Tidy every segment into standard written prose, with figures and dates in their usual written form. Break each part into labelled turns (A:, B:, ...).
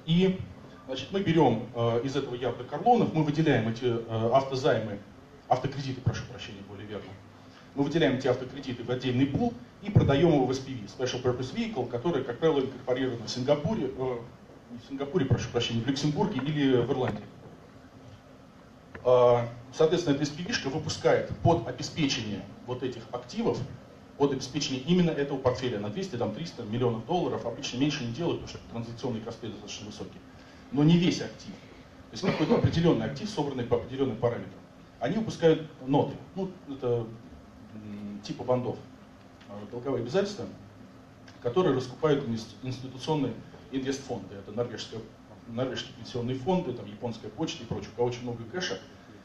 A: И значит, мы берем из этого ярда карлонов, мы выделяем эти автозаймы, автокредиты, прошу прощения, более верно. Мы выделяем эти автокредиты в отдельный пул и продаем его в SPV, Special Purpose Vehicle, который, как правило, инкорпорирован в Сингапуре, не в Сингапуре, прошу прощения, в Люксембурге или в Ирландии. Соответственно, эта SPV-шка выпускает под обеспечение вот этих активов, под обеспечение именно этого портфеля на 200-300 миллионов долларов, обычно меньше не делают, потому что транзакционные косты достаточно высокие, но не весь актив. То есть какой-то определенный актив, собранный по определенным параметрам. Они выпускают ноты, ну, это типа бандов, долговые обязательства, которые раскупают институционные инвестфонды. Это норвежские пенсионные фонды, там, японская почта и прочее, у кого очень много кэша,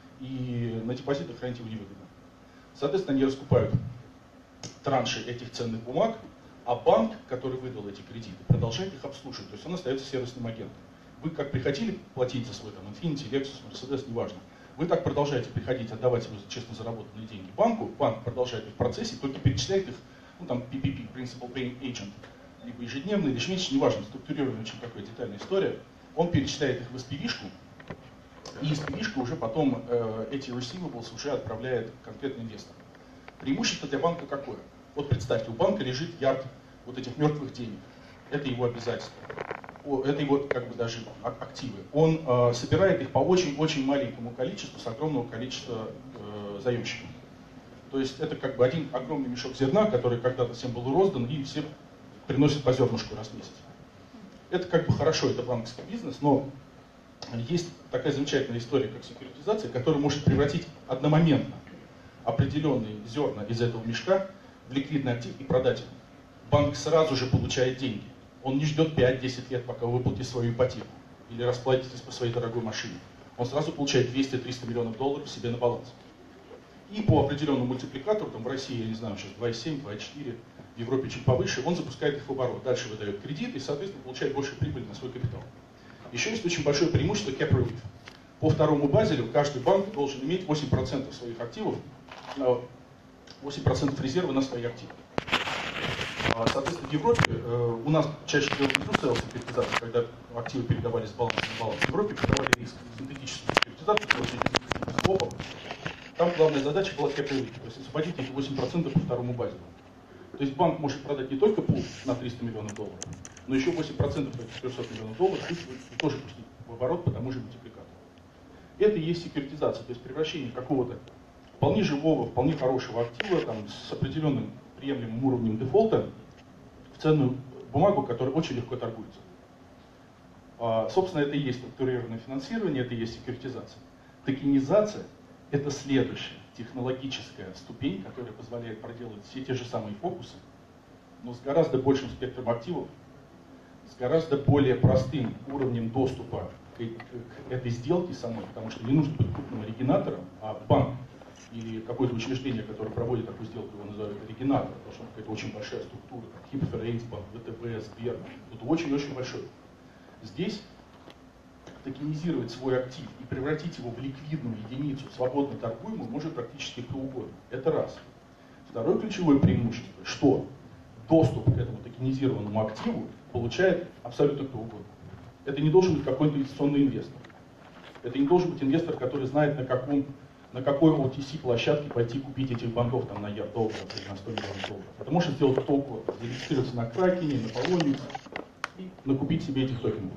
A: и на депозитах хранить его невыгодно. Соответственно, они раскупают транши этих ценных бумаг, а банк, который выдал эти кредиты, продолжает их обслуживать, то есть он остается сервисным агентом. Вы как приходили платить за свой там, Infiniti, Lexus, Mercedes, неважно, вы так продолжаете приходить, отдавать его честно заработанные деньги банку, банк продолжает их в процессе, только перечисляет их, ну там PPP, Principal Paying Agent, либо ежедневно, или ежемесячно, неважно, структурированная очень такая детальная история, он перечисляет их в SPV-шку, и SPV-шка уже потом эти receivables уже отправляет конкретно инвестору. Преимущество для банка какое? Вот представьте, у банка лежит ярд вот этих мертвых денег, это его обязательства. Это его как бы даже активы. Он собирает их по очень-очень маленькому количеству с огромного количества заемщиков. То есть это как бы один огромный мешок зерна, который когда-то всем был роздан, и все приносят по зернышку раз в месяц. Это как бы хорошо, это банковский бизнес, но есть такая замечательная история, как секьюритизация, которая может превратить одномоментно определенные зерна из этого мешка в ликвидный актив и продать их. Банк сразу же получает деньги. Он не ждет 5-10 лет, пока вы выплатите свою ипотеку или расплатитесь по своей дорогой машине. Он сразу получает 200-300 миллионов долларов себе на баланс. И по определенному мультипликатору, там в России, я не знаю, сейчас 2,7, 2,4, в Европе чуть повыше, он запускает их в оборот. Дальше выдает кредит и, соответственно, получает больше прибыли на свой капитал. Еще есть очень большое преимущество cap relief. По второму Базелю каждый банк должен иметь 8% своих активов, 8% резерва на свои активы. Соответственно, в Европе у нас чаще всего true sale секьюритизация, когда активы передавались с баланса на баланс. В Европе передавали риск, синтетическую секьюритизацию, с свопом. Там главная задача была cap relief, то есть освободить эти 8% по второму Базелю. То есть банк может продать не только пул на 300 миллионов долларов, но еще 8% этих 300 миллионов долларов тоже пустить в оборот по тому же мультипликатору. Это и есть секьюритизация, то есть превращение какого-то вполне живого, вполне хорошего актива там, с определенным приемлемым уровнем дефолта в ценную бумагу, которая очень легко торгуется. Собственно, это и есть структурированное финансирование, это и есть секьюритизация. Токенизация – это следующая технологическая ступень, которая позволяет проделать все те же самые фокусы, но с гораздо большим спектром активов, с гораздо более простым уровнем доступа к этой сделке самой, потому что не нужно быть крупным оригинатором, а банк или какое-то учреждение, которое проводит такую сделку, его называют оригинатором, потому что это очень большая структура, как Хипоферейнсбанк, ВТБ, Сбер, это очень-очень большой. Здесь токенизировать свой актив и превратить его в ликвидную единицу, свободно торгуемую, может практически кто угодно. Это раз. Второе ключевое преимущество, что доступ к этому токенизированному активу получает абсолютно кто угодно. Это не должен быть какой-то инвестиционный инвестор. Это не должен быть инвестор, который знает, на какой OTC площадке пойти купить этих бандов там, на ярд долларов или на 100 миллионов долларов. Это может сделать кто угодно. Зарегистрироваться на Кракене, на Polonix и накупить себе этих токенов.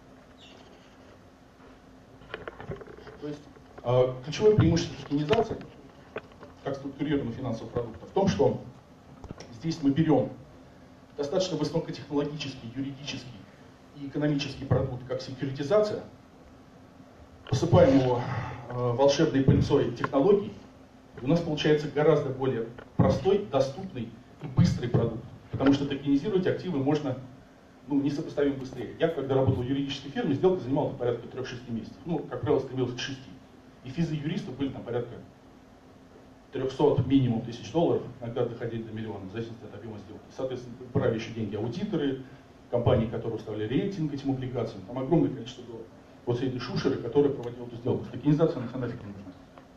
A: То есть ключевое преимущество токенизации, как структурированного финансового продукта, в том, что здесь мы берем достаточно высокотехнологический, юридический и экономический продукт, как секьюритизация, посыпаем его волшебной пыльцой технологий, и у нас получается гораздо более простой, доступный и быстрый продукт. Потому что токенизировать активы можно несопоставимо быстрее. Я, когда работал в юридической фирме, сделка занимала порядка 3-6 месяцев. Как правило, стремился к 6. И физы юристов были там порядка 300 минимум тысяч долларов, иногда доходили до миллиона, в зависимости от объема сделки. Соответственно, брали еще деньги аудиторы, компании, которые выставляли рейтинг этим облигациям. Там огромное количество долларов. Вот все эти шушеры, которые проводили эту сделку. Токенизация на нафиг не нужна.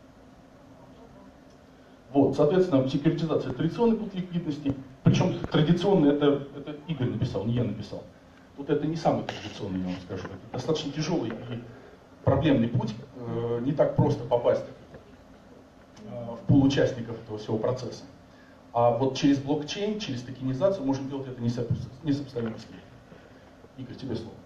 A: Вот, соответственно, секьюритизация — традиционный путь ликвидности. Причем традиционный, это Игорь написал, не я написал. Тут это не самый традиционный, я вам скажу. Это достаточно тяжелый и проблемный путь. Не так просто попасть в пул участников этого всего процесса. А вот через блокчейн, через токенизацию можно делать это несопоставимо быстрее. Игорь, тебе слово.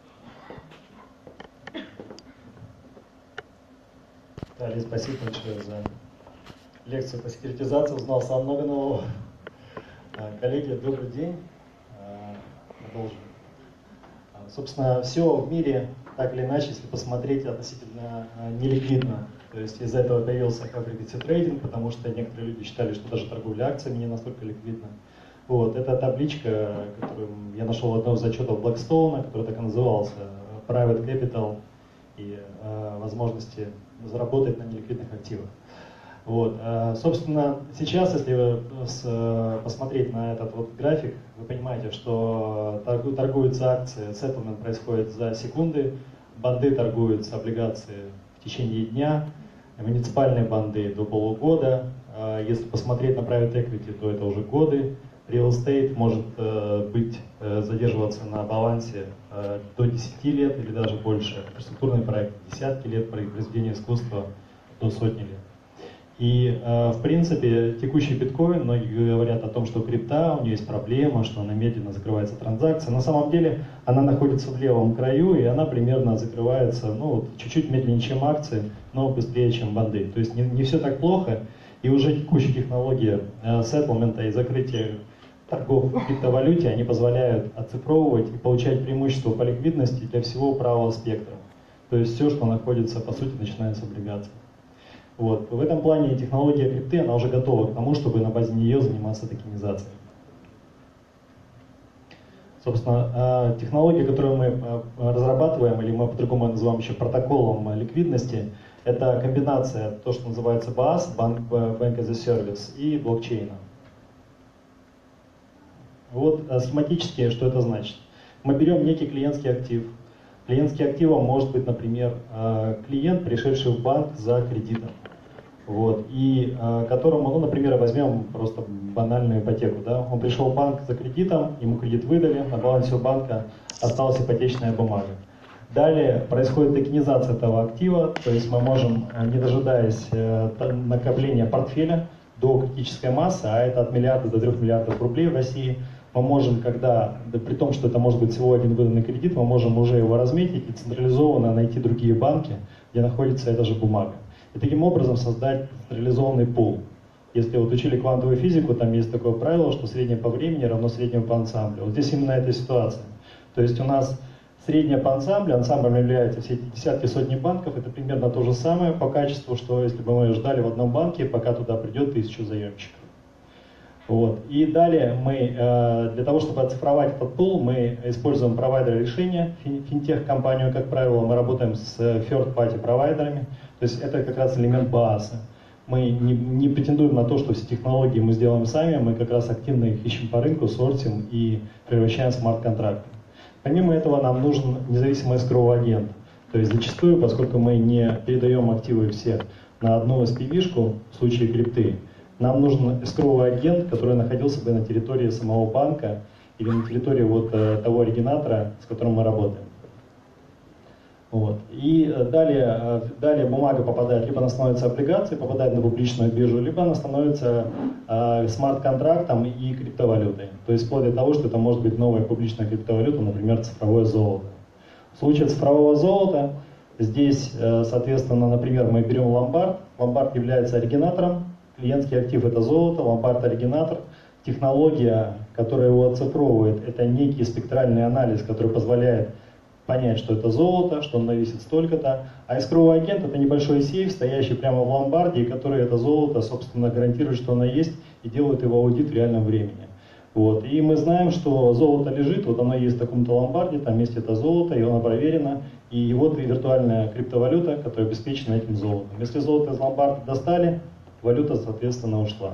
B: Али, спасибо большое за лекцию по секьюритизации. Узнал сам много нового. Коллеги, добрый день. Продолжим. Собственно, все в мире, так или иначе, если посмотреть, относительно неликвидно. То есть из-за этого появился high-frequency трейдинг, потому что некоторые люди считали, что даже торговля акциями не настолько ликвидна. Вот, это табличка, которую я нашел в одном из отчетов Blackstone, который так и назывался Private Capital и возможности заработать на неликвидных активах. Вот. Собственно, сейчас, если посмотреть на этот вот график, вы понимаете, что торгуются акции, settlement происходит за секунды, банды торгуются, облигации в течение дня, муниципальные банды до полугода. Если посмотреть на private equity, то это уже годы. Real estate может задерживаться на балансе до 10 лет или даже больше. Инфраструктурные проекты десятки лет, произведение искусства до сотни лет. И, в принципе, текущий биткоин, многие говорят о том, что крипта, у нее есть проблема, что она медленно закрывается транзакция. На самом деле она находится в левом краю, и она примерно закрывается, чуть-чуть медленнее, чем акции, но быстрее, чем банды. То есть не все так плохо, и уже текущие технологии сеттлмента и закрытия торгов в криптовалюте, они позволяют оцифровывать и получать преимущество по ликвидности для всего правого спектра. То есть все, что находится, по сути, начиная с облигаций. Вот. В этом плане технология крипты, она уже готова к тому, чтобы на базе нее заниматься токенизацией. Собственно, технология, которую мы разрабатываем, или мы по-другому называем еще протоколом ликвидности, это комбинация, то, что называется BaaS, Bank as a Service, и блокчейна. Вот схематически, что это значит. Мы берем некий клиентский актив. Клиентским активом может быть, например, клиент, пришедший в банк за кредитом. Вот, и которому, например, возьмем просто банальную ипотеку. Да? Он пришел в банк за кредитом, ему кредит выдали, на балансе у банка осталась ипотечная бумага. Далее происходит токенизация этого актива, то есть мы можем, не дожидаясь накопления портфеля до критической массы, а это от миллиарда до 3 миллиардов рублей в России, мы можем, при том, что это может быть всего один выданный кредит, мы можем уже его разметить и централизованно найти другие банки, где находится эта же бумага. И таким образом создать централизованный пул. Если вот учили квантовую физику, там есть такое правило, что среднее по времени равно среднему по ансамблю. Вот здесь именно эта ситуация. То есть у нас среднее по ансамблю, ансамблем являются все эти десятки, сотни банков, это примерно то же самое по качеству, что если бы мы ждали в одном банке, пока туда придет 1000 заемщиков. Вот. И далее мы, для того, чтобы оцифровать этот пул, мы используем провайдера решения, финтех-компанию, как правило, мы работаем с third-party провайдерами, то есть это как раз элемент BaaS. Мы не претендуем на то, что все технологии мы сделаем сами, мы как раз активно их ищем по рынку, сортим и превращаем в смарт-контракты. Помимо этого нам нужен независимый escrow-агент, то есть зачастую, поскольку мы не передаем активы все на одну SPV-шку в случае крипты, нам нужен escrow агент, который находился бы на территории самого банка или на территории того оригинатора, с которым мы работаем. Вот. И далее бумага попадает, либо она становится облигацией, попадает на публичную биржу, либо она становится смарт-контрактом и криптовалютой. То есть вплоть до того, что это может быть новая публичная криптовалюта, например, цифровое золото. В случае цифрового золота, здесь, соответственно, например, мы берем ломбард. Ломбард является оригинатором. Клиентский актив – это золото, ломбард-оригинатор. Технология, которая его оцифровывает, это некий спектральный анализ, который позволяет понять, что это золото, что оно весит столько-то. А escrow агент – это небольшой сейф, стоящий прямо в ломбарде, и который это золото, собственно, гарантирует, что оно есть, и делает его аудит в реальном времени. Вот. И мы знаем, что золото лежит, вот оно есть в таком-то ломбарде, там есть это золото, и оно проверено, и вот и виртуальная криптовалюта, которая обеспечена этим золотом. Если золото из ломбарда достали, валюта, соответственно, ушла.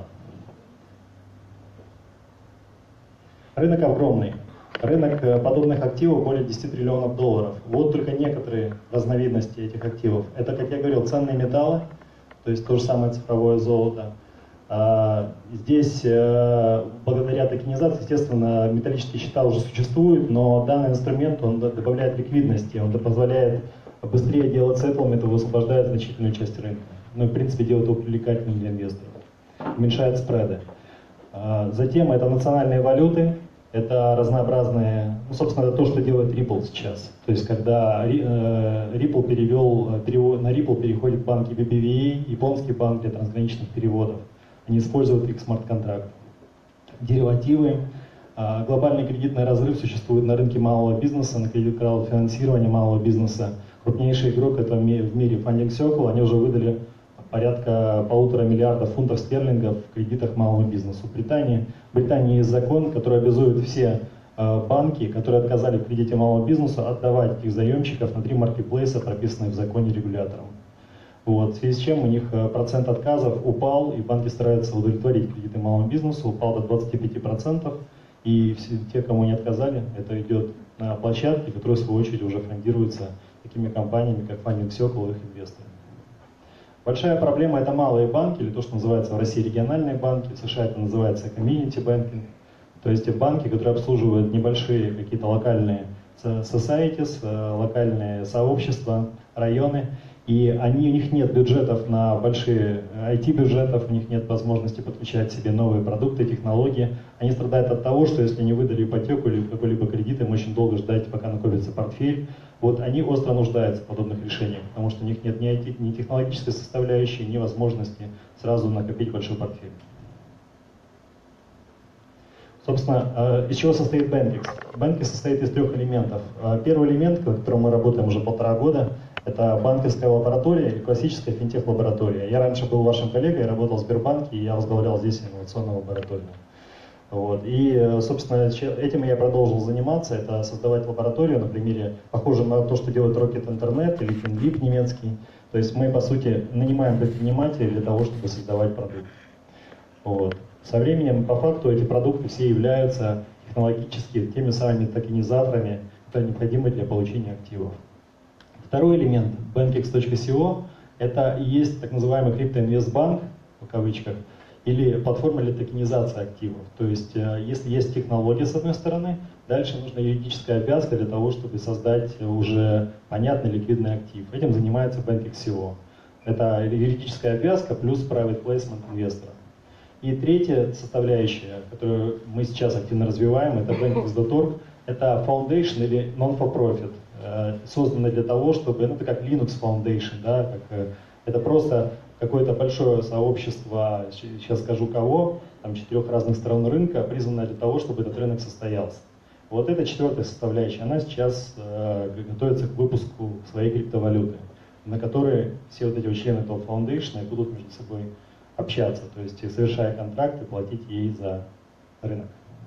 B: Рынок огромный. Рынок подобных активов более 10 триллионов долларов. Вот только некоторые разновидности этих активов. Это, как я говорил, ценные металлы, то есть то же самое цифровое золото. Здесь, благодаря токенизации, естественно, металлические счета уже существуют, но данный инструмент, он добавляет ликвидности, он позволяет быстрее делать сеттлмент и высвобождает значительную часть рынка. Ну и, в принципе, делает его привлекательным для инвесторов. Уменьшает спреды. Затем это национальные валюты, это разнообразные, ну, собственно, это то, что делает Ripple сейчас. То есть, когда Ripple на Ripple переходят банки BBVA, японский банк для трансграничных переводов. Они используют их смарт-контракты. Деривативы. Глобальный кредитный разрыв существует на рынке малого бизнеса, на кредит-краудфинансирование малого бизнеса. Крупнейший игрок это в мире Funding Circle, они уже выдали порядка 1,5 миллиарда фунтов стерлингов в кредитах малому бизнесу. В Британии есть закон, который обязует все банки, которые отказали в кредите малому бизнесу, отдавать этих заемщиков на 3 маркетплейса, прописанные в законе регулятором. Вот, в связи с чем у них процент отказов упал, и банки стараются удовлетворить кредиты малому бизнесу, упал до 25%, и все те, кому не отказали, это идет на площадки, которые в свою очередь уже фондируются такими компаниями, как Funding Circle и их инвесторы. Большая проблема – это малые банки, или то, что называется в России региональные банки, в США это называется community banking, то есть банки, которые обслуживают небольшие какие-то локальные societies, локальные сообщества, районы, и у них нет бюджетов на большие IT-бюджетов, у них нет возможности подключать себе новые продукты, технологии. Они страдают от того, что если не выдали ипотеку или какой-либо кредит, им очень долго ждать, пока накопится портфель. Вот они остро нуждаются в подобных решениях, потому что у них нет ни технологической составляющей, ни возможности сразу накопить большой портфель. Собственно, из чего состоит Bankix? Bankix состоит из 3 элементов. Первый элемент, с которым мы работаем уже 1,5 года, это банковская лаборатория и классическая финтех-лаборатория. Я раньше был вашим коллегой, работал в Сбербанке, и я возглавлял здесь инновационную лабораторию. Вот. И, собственно, этим я продолжил заниматься, это создавать лабораторию на примере, похожем на то, что делает Rocket Internet или FinLib немецкий. То есть мы, по сути, нанимаем предпринимателей для того, чтобы создавать продукт. Вот. Со временем, по факту, эти продукты все являются технологически теми самыми токенизаторами, которые необходимы для получения активов. Второй элемент Bankix.co это и есть так называемый криптоинвестбанк, в кавычках, или платформа для токенизации активов. То есть, если есть технология с одной стороны, дальше нужна юридическая обвязка для того, чтобы создать уже понятный ликвидный актив. Этим занимается Bankix.co. Это юридическая обвязка плюс private placement инвестора. И третья составляющая, которую мы сейчас активно развиваем, это Bankix.org. Это foundation или non-for-profit, созданный для того, чтобы, ну, это как Linux Foundation, да, это просто какое-то большое сообщество, сейчас скажу кого, там 4 разных сторон рынка, призванное для того, чтобы этот рынок состоялся. Вот эта 4-я составляющая, она сейчас готовится к выпуску своей криптовалюты, на которой все вот эти члены этого фаундейшна будут между собой общаться, то есть совершая контракты, платить ей за рынок.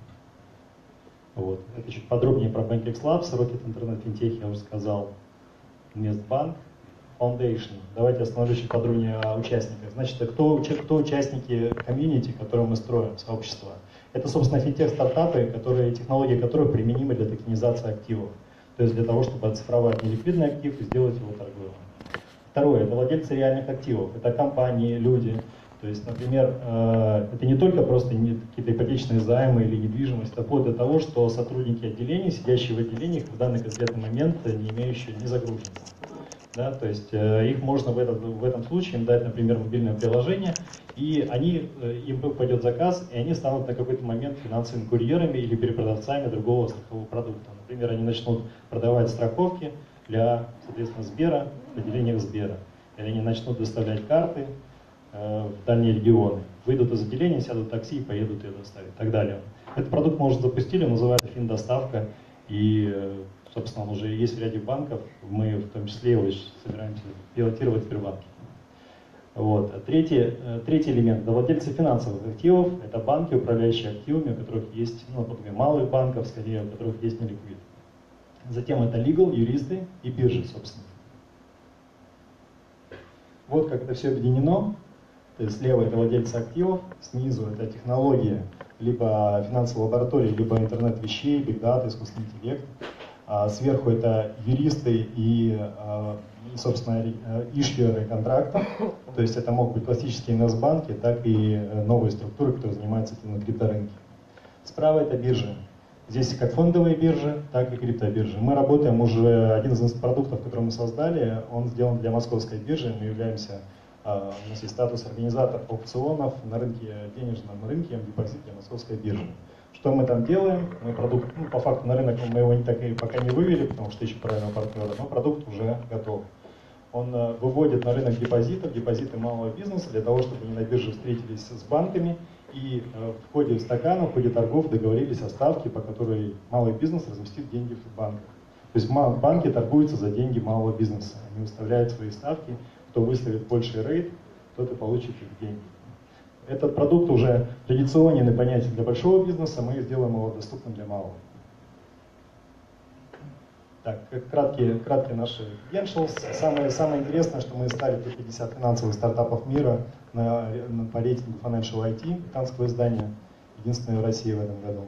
B: Вот. Это чуть подробнее про Bankix Labs, Rocket Internet FinTech я уже сказал, Инвестбанк, Foundation. Давайте остановлюсь чуть подробнее о участниках. Значит, кто участники комьюнити, которые мы строим, сообщества? Это, собственно, финтех-стартапы, технологии которых применимы для токенизации активов. То есть для того, чтобы оцифровать неликвидный актив и сделать его торговым. Второе, это владельцы реальных активов. Это компании, люди. То есть, например, это не только просто какие-то ипотечные займы или недвижимость, а вплоть до того, что сотрудники отделений, сидящие в отделениях, в данный конкретный момент не имеющие ни загруженности. Да, то есть их можно в этом случае им дать, например, мобильное приложение, и им пойдет заказ, и они станут на какой-то момент финансовыми курьерами или перепродавцами другого страхового продукта. Например, они начнут продавать страховки для, соответственно, Сбера в отделениях Сбера. Или они начнут доставлять карты в дальние регионы, выйдут из отделения, сядут в такси и поедут ее доставить и так далее. Этот продукт мы уже запустили, называется финдоставка, и, собственно, он уже есть в ряде банков, мы в том числе его собираемся пилотировать в Сбербанке. Вот. Третий элемент – это владельцы финансовых активов, это банки, управляющие активами, у которых есть, например, малых банков, скорее, у которых есть неликвид. Затем это legal, юристы и биржи, собственно. Вот как это все объединено. То есть слева это владельцы активов, снизу это технологии, либо финансовая лаборатория, либо интернет вещей, биг дата, искусственный интеллект. Сверху это юристы и собственно, ишьеры контрактов. То есть это могут быть классические инвестбанки, так и новые структуры, которые занимаются этим на крипторынке. Справа это биржи. Здесь как фондовые биржи, так и криптобиржи. Мы работаем уже, один из продуктов, который мы создали, он сделан для московской биржи. Мы являемся, у нас есть статус организатора аукционов на рынке, денежном рынке, депозит для московской биржи. Что мы там делаем? Мы продукт, по факту на рынок мы его пока не вывели, потому что ищем правильного партнера, но продукт уже готов. Он выводит на рынок депозиты малого бизнеса, для того, чтобы они на бирже встретились с банками и в ходе стакана, в ходе торгов договорились о ставке, по которой малый бизнес разместит деньги в банках. То есть банки торгуются за деньги малого бизнеса. Они выставляют свои ставки, кто выставит больший рейт, тот и получит их деньги. Этот продукт уже традиционен и понятен для большого бизнеса, мы сделаем его доступным для малого. Так, краткие наши credentials. Самое интересное, что мы стали в 50 финансовых стартапов мира по рейтингу Financial IT, британского издания, единственное в России в этом году.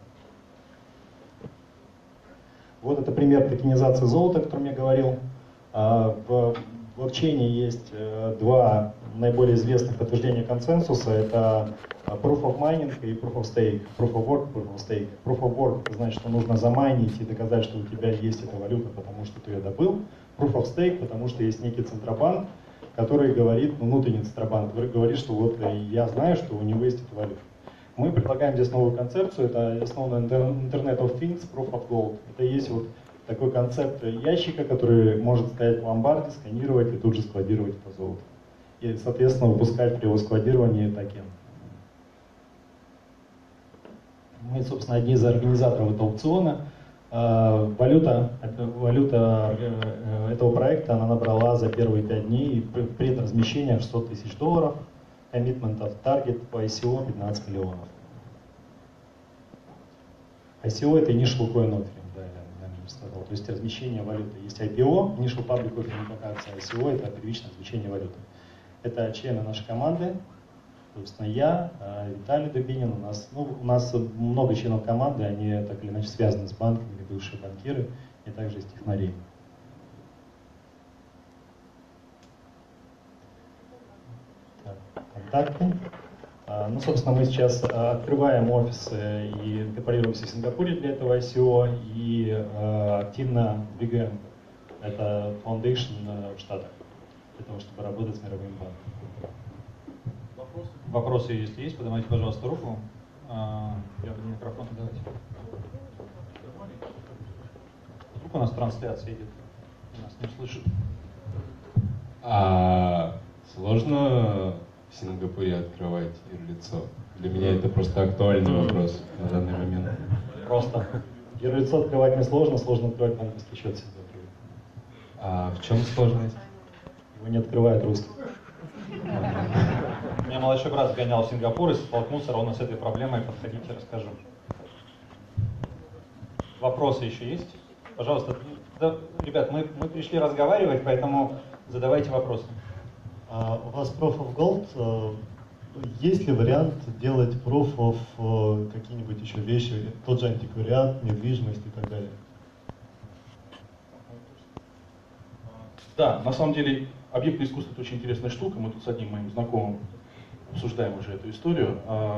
B: Вот это пример токенизации золота, о котором я говорил. В блокчейне есть два наиболее известных подтверждения консенсуса. Это Proof of Mining и Proof of Stake. Proof of Work, Proof of Stake. Proof of Work это значит, что нужно замайнить и доказать, что у тебя есть эта валюта, потому что ты ее добыл. Proof of Stake, потому что есть некий центробанк, который говорит, внутренний центробанк, который говорит, что вот я знаю, что у него есть эта валюта. Мы предлагаем здесь новую концепцию, это основано Internet of Things, Proof of Gold. Это есть вот такой концепт ящика, который может стоять в ломбарде, сканировать и тут же складировать это золото. И, соответственно, выпускать при его складировании токен. Мы, собственно, одни из организаторов этого аукциона. Валюта этого проекта она набрала за первые 5 дней предразмещения $600 тысяч. Коммитментов, таргет по ICO 15 миллионов. ICO это Initial Coin Offering, да, я не сказал. То есть размещение валюты. Есть IPO, Initial Public Offering, акция, ICO это первичное размещение валюты. Это члены нашей команды, собственно, я, Виталий Дубинин. У нас много членов команды, они так или иначе связаны с банками, бывшие банкиры, и также есть технари. Контакты. Ну, собственно, мы сейчас открываем офисы и инкорпорируемся в Сингапуре для этого ICO и активно двигаем это Foundation в Штатах для того, чтобы работать с мировым банком.
C: Вопросы, если есть, поднимайте, пожалуйста, руку. Я микрофон давайте. Вдруг у нас трансляция идет, нас не слышит.
D: Сложно в Сингапуре открывать юрлицо? Для меня это просто актуальный вопрос на данный момент.
B: Просто. Юрлицо открывать несложно, сложно открывать банковский счет в Сингапуре.
D: А в чем сложность?
B: Его не открывают русские.
C: У меня младший брат сгонял в Сингапур и столкнулся ровно с этой проблемой. Подходите, расскажу. Вопросы еще есть? Пожалуйста. Да, ребят, мы пришли разговаривать, поэтому задавайте вопросы.
E: У вас Proof of Gold, есть ли вариант делать Proof of какие-нибудь еще вещи, тот же антиквариат, недвижимость и так далее?
A: Да, на самом деле объектное искусство это очень интересная штука. Мы тут с одним моим знакомым обсуждаем уже эту историю.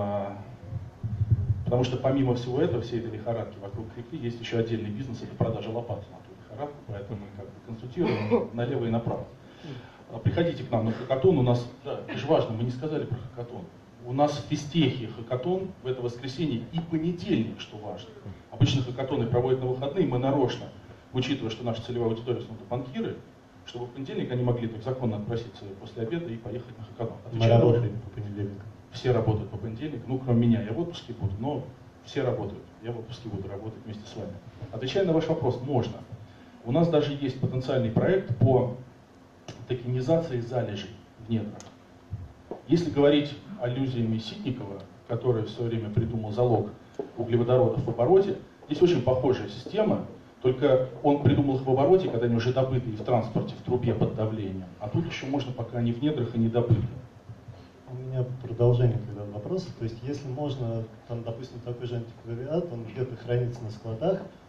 A: Потому что помимо всего этого, всей этой лихорадки вокруг крипты, есть еще отдельный бизнес, это продажа лопат на эту лихорадку, поэтому мы как бы консультируем налево и направо. Приходите к нам на хакатон, у нас, да, это же важно, мы не сказали про хакатон. У нас в физтехе хакатон в это воскресенье и понедельник, что важно. Обычно хакатоны проводят на выходные, мы нарочно, учитывая, что наша целевая аудитория в основном банкиры, чтобы в понедельник они могли так законно отпроситься после обеда и поехать на хакатон.
E: Мы работаем по понедельникам.
A: Все работают по понедельникам, ну кроме меня, я в отпуске буду, но все работают, я в отпуске буду работать вместе с вами. Отвечая на ваш вопрос, можно. У нас даже есть потенциальный проект по токенизации залежей в недрах. Если говорить аллюзиями Ситникова, который в свое время придумал залог углеводородов в обороте, здесь очень похожая система, только он придумал их в обороте, когда они уже добыты и в транспорте, в трубе под давлением. А тут еще можно, пока они в недрах и не добыты.
E: У меня продолжение тогда вопроса. То есть, если можно, там, допустим, такой же антиквариат, он где-то хранится на складах,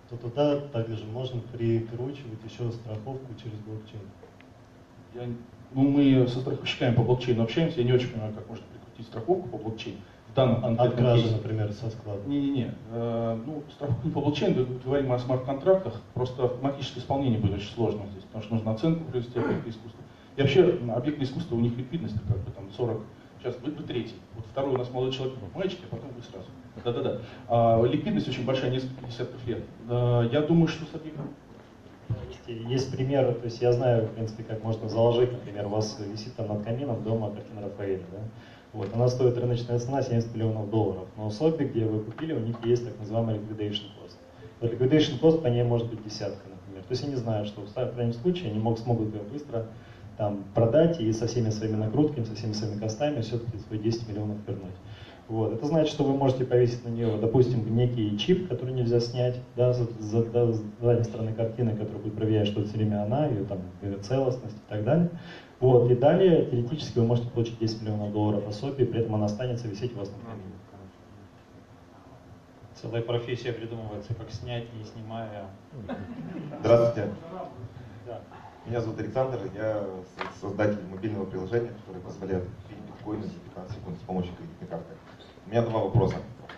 E: то туда также можно прикручивать еще страховку через блокчейн.
A: Мы со страховщиками по блокчейну общаемся, я не очень понимаю, как можно прикрутить страховку по блокчейну. В данном
E: От
A: конкретном
E: кражи,
A: кейсе.
E: например, со склада.
A: Не-не-не. Страховка по блокчейну, говорим о смарт-контрактах, просто автоматическое исполнение будет очень сложно здесь, потому что нужно оценку провести объекта искусства. И вообще, объектное искусство, у них ликвидность как бы там 40, сейчас вы третий, вот второй у нас молодой человек, мальчик, а потом вы сразу. Да-да-да. Ликвидность очень большая, несколько десятков лет. Я думаю, что с объектом...
B: Есть примеры, то есть я знаю, в принципе, как можно заложить, например, у вас висит там над камином дома картина Рафаэля, да? Вот, она стоит рыночная цена 70 миллионов долларов, но в Сотби, где вы купили, у них есть так называемый liquidation cost. Вот liquidation cost по ней может быть десятка, например. То есть они знают, что в крайнем случае они смогут ее быстро там продать и со всеми своими накрутками, со всеми своими костами все-таки свои 10 миллионов вернуть. Вот. Это значит, что вы можете повесить на нее, допустим, некий чип, который нельзя снять, да, с задней стороны картины, который будет проверять, что это все время она, ее там, ее целостность и так далее. Вот. И далее, теоретически, вы можете получить 10 миллионов долларов особи, при этом она останется висеть у вас на камине.
C: Целая профессия придумывается, как снять, не снимая.
F: Здравствуйте.
C: Да.
F: Меня зовут Александр, я создатель мобильного приложения, которое позволяет купить биткоины за 15 секунд с помощью кредитной карты. У меня два вопроса.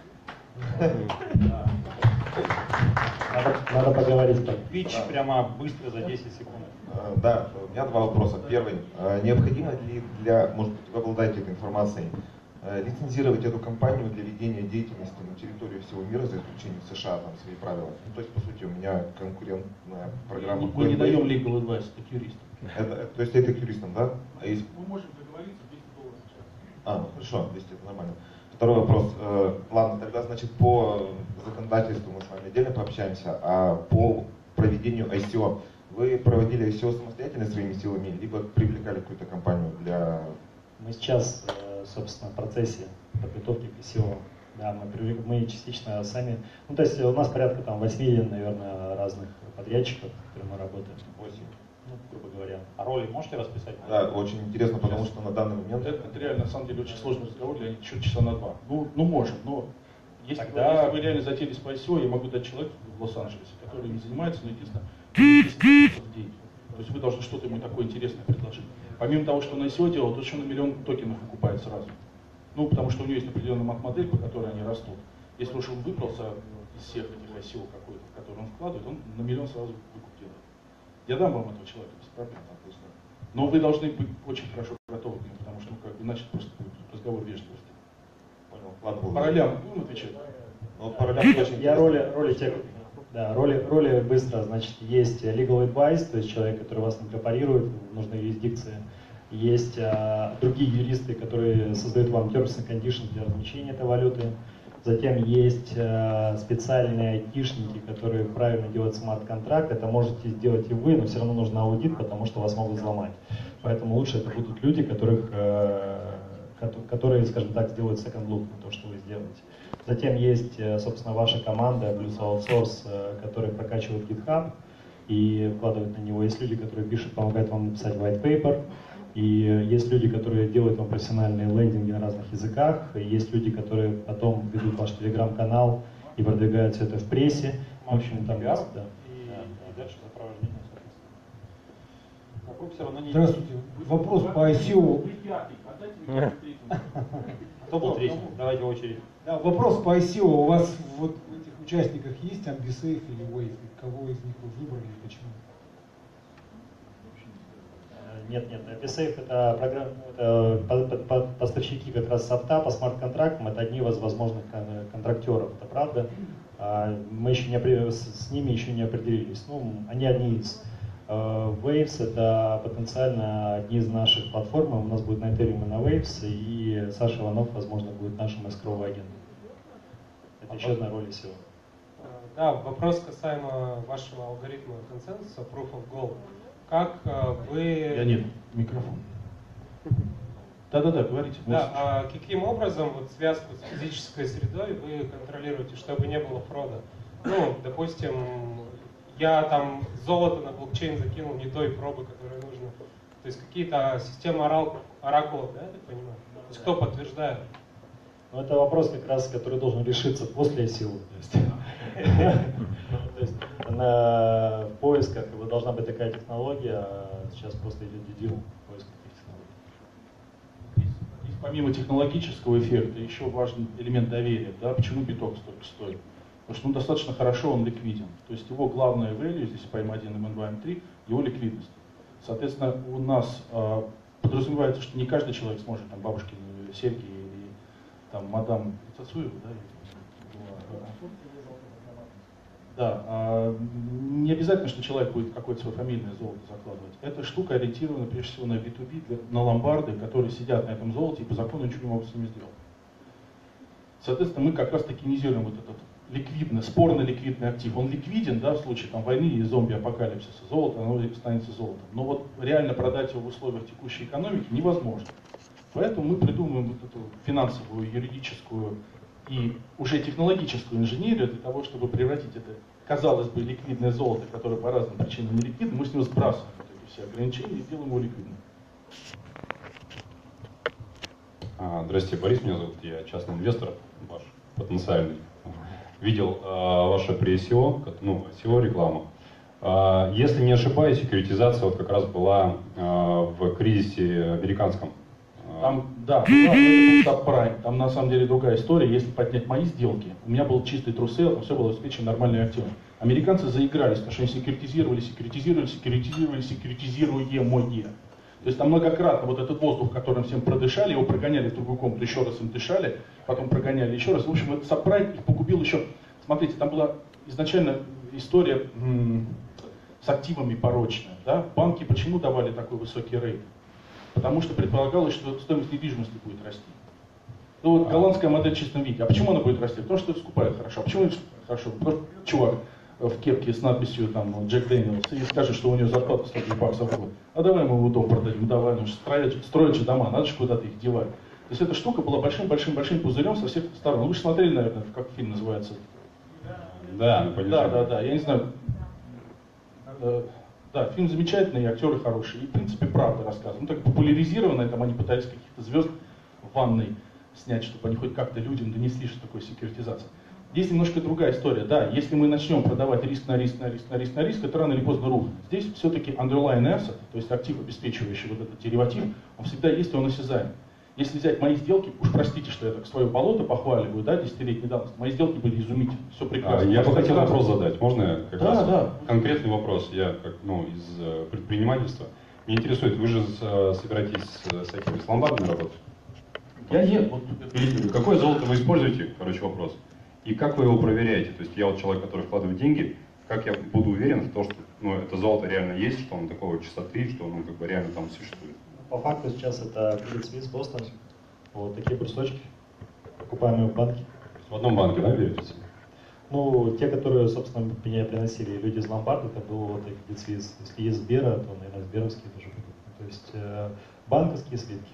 B: Надо поговорить так.
C: Пич прямо быстро за 10 секунд.
F: Да, у меня два вопроса. Первый. Необходимо ли для, может быть, вы обладаете этой информацией, лицензировать эту компанию для ведения деятельности на территории всего мира, за исключением США, там свои правила? Ну, то есть, по сути, у меня конкурентная программа.
A: Мы не даем legal advice, это к юристам.
F: То есть это к юристам, да? А если...
A: Мы можем договориться $200 в час.
F: Ну хорошо, 200 это нормально. Второй вопрос. Ладно, тогда, значит, по законодательству мы с вами отдельно пообщаемся, а по проведению ICO. Вы проводили ICO самостоятельно своими силами, либо привлекали какую-то компанию для...
B: Мы сейчас, собственно, в процессе подготовки к ICO. Да, мы частично сами... Ну, то есть у нас порядка там 8, наверное, разных подрядчиков, с которыми мы работаем.
F: 8.
B: Ну, грубо говоря.
C: А роли можете расписать?
F: Да, очень интересно, потому что на данный момент...
A: Это реально, на самом деле, очень сложный разговор, для них еще часа на 2. Ну можем, но если вы реально затеялись по ICO, я могу дать человека в Лос-Анджелесе, который не занимается, но единственное, в день. То есть вы должны что-то ему такое интересное предложить. Помимо того, что он ICO делал, то еще на 1 миллион токенов выкупает сразу. Ну, потому что у него есть определенная мат-модель, по которой они растут. Если уж он выбрался из всех этих ICO какой-то, в который он вкладывает, он на 1 миллион сразу выкуп делает. Я дам вам этого человека без проблем. Но вы должны быть очень хорошо готовы к нему, потому что иначе просто будет разговор вежливости.
F: Понял, ладно.
A: По ролям будем отвечать?
F: Ну, по ролям очень
B: Я
F: интересно.
B: роли быстро, значит, есть legal advice, то есть человек, который вас инкорпорирует в нужной юрисдикции. Есть другие юристы, которые создают вам terms and conditions для размещения этой валюты. Затем есть специальные айтишники, которые правильно делают смарт-контракт. Это можете сделать и вы, но все равно нужен аудит, потому что вас могут взломать. Поэтому лучше это будут люди, которые, скажем так, сделают second look на то, что вы сделаете. Затем есть, собственно, ваша команда Blues Outsource, которые прокачивают GitHub и вкладывают на него. Есть люди, которые помогают вам написать white paper. И есть люди, которые делают вам профессиональные лендинги на разных языках. И есть люди, которые потом ведут ваш телеграм-канал и продвигают все это в прессе. В общем, там есть, да.
C: И дальше сопровождение, соответственно. Все равно не...
G: Здравствуйте. Вопрос по ICO.
C: Кто был третий? Давайте в очередь.
G: Да, вопрос по ICO. У вас вот в этих участниках есть Ambisafe или Wave? Кого из них вы выбрали и почему?
B: Нет, Ambisafe это поставщики как раз софта по смарт-контрактам, это одни из возможных контрактеров, это правда. Мы еще с ними еще не определились. Ну, они одни из. Waves это потенциально одни из наших платформ. У нас будет на Ethereum и на Waves, и Саша Иванов, возможно, будет нашим escrow агентом. Это еще одна роль SEO.
H: Да, вопрос касаемо вашего алгоритма консенсуса Proof of Gold. Как вы...
A: Леонид, микрофон. Да-да-да, говорите.
H: Да, каким образом вот связку с физической средой вы контролируете, чтобы не было фрода? Ну, допустим, я там золото на блокчейн закинул не той пробы, которая нужна. То есть какие-то системы оракулов, да, я так понимаю? То есть кто подтверждает?
B: Но это вопрос как раз, который должен решиться после ICO. То есть в поисках должна быть такая технология, а сейчас просто идет дедил поиск таких технологий.
A: Здесь помимо технологического эффекта еще важный элемент доверия. Да? Почему биток столько стоит? Потому что достаточно хорошо он ликвиден. То есть его главное value здесь по M1 и M2, M3, его ликвидность. Соответственно, у нас подразумевается, что не каждый человек сможет там бабушкины серьги или там мадам Цацуева, да? Да, не обязательно, что человек будет какое-то свое фамильное золото закладывать. Эта штука ориентирована прежде всего на B2B, на ломбарды, которые сидят на этом золоте и по закону ничего не могут с ними сделать. Соответственно, мы как раз токенизируем вот этот ликвидный, спорно-ликвидный актив. Он ликвиден, да, в случае там, войны и зомби-апокалипсиса. Золото, оно станется золотом. Но вот реально продать его в условиях текущей экономики невозможно. Поэтому мы придумываем вот эту финансовую, юридическую и уже технологическую инженерию для того, чтобы превратить это, казалось бы, ликвидное золото, которое по разным причинам не ликвидно, мы с него сбрасываем вот эти все ограничения и делаем его ликвидным.
I: Здравствуйте, Борис, меня зовут, я частный инвестор, ваш потенциальный. Видел ваше pre-ICO, ну, ICO рекламу. Если не ошибаюсь, секьюритизация вот как раз была в кризисе американском.
A: Там, да, это был сабпрайм, там на самом деле другая история. Если поднять мои сделки, у меня был чистый трусел, там все было обеспечено нормальными активами. Американцы заигрались, потому что они секьюритизируемое. То есть там многократно вот этот воздух, которым всем продышали, его прогоняли в другую комнату, еще раз им дышали, потом прогоняли еще раз. В общем, этот сабпрайм их погубил еще. Смотрите, там была изначально история с активами порочная. Да? Банки почему давали такой высокий рейт? Потому что предполагалось, что стоимость недвижимости будет расти. Ну вот голландская модель в чистом виде. А почему она будет расти? Потому что скупают хорошо. А почему хорошо? Потому что чувак в кепке с надписью там Джек Дэниелс и скажет, что у него зарплата 100 баксов в год. А давай мы его дом продадим, давай, ну строят же дома, надо же куда-то их девать. То есть эта штука была большим-большим пузырем со всех сторон. Вы же смотрели, наверное, как фильм называется?
I: Да,
A: да, я не знаю. Да, фильм замечательный, и актеры хорошие. И, в принципе, правда рассказывают. Ну, так популяризированное, там они пытались каких-то звезд в ванной снять, чтобы они хоть как-то людям донесли, что такое секьюритизация. Здесь немножко другая история. Да, если мы начнем продавать риск на риск, это рано или поздно рухнет. Здесь все-таки underlying asset, то есть актив, обеспечивающий вот этот дериватив, он всегда есть, и он осязаем. Если взять мои сделки, уж простите, что я так свое болото похваливаю, да, 10-летней давности, мои сделки были изумительны, все прекрасно.
I: Я бы хотел вопрос задать, можно я как раз?
A: Да.
I: Конкретный вопрос, я как, из предпринимательства. Меня интересует, вы же собираетесь с этими ломбардами работать?
A: Нет.
I: Какое золото вы используете, вопрос. И как вы его проверяете? То есть я вот человек, который вкладывает деньги, как я буду уверен в том, что это золото реально есть, что оно такого чистоты, что оно как бы реально там существует?
B: По факту сейчас это Credit Suisse, Бостон, вот такие брусочки, покупаемые в банке.
I: В одном банке, да, берете?
B: Ну, те, которые, собственно, меня приносили люди из ломбарда, это был вот и Credit Suisse. Если есть Сбера, то, наверное, сберовские тоже будут. То есть банковские слитки.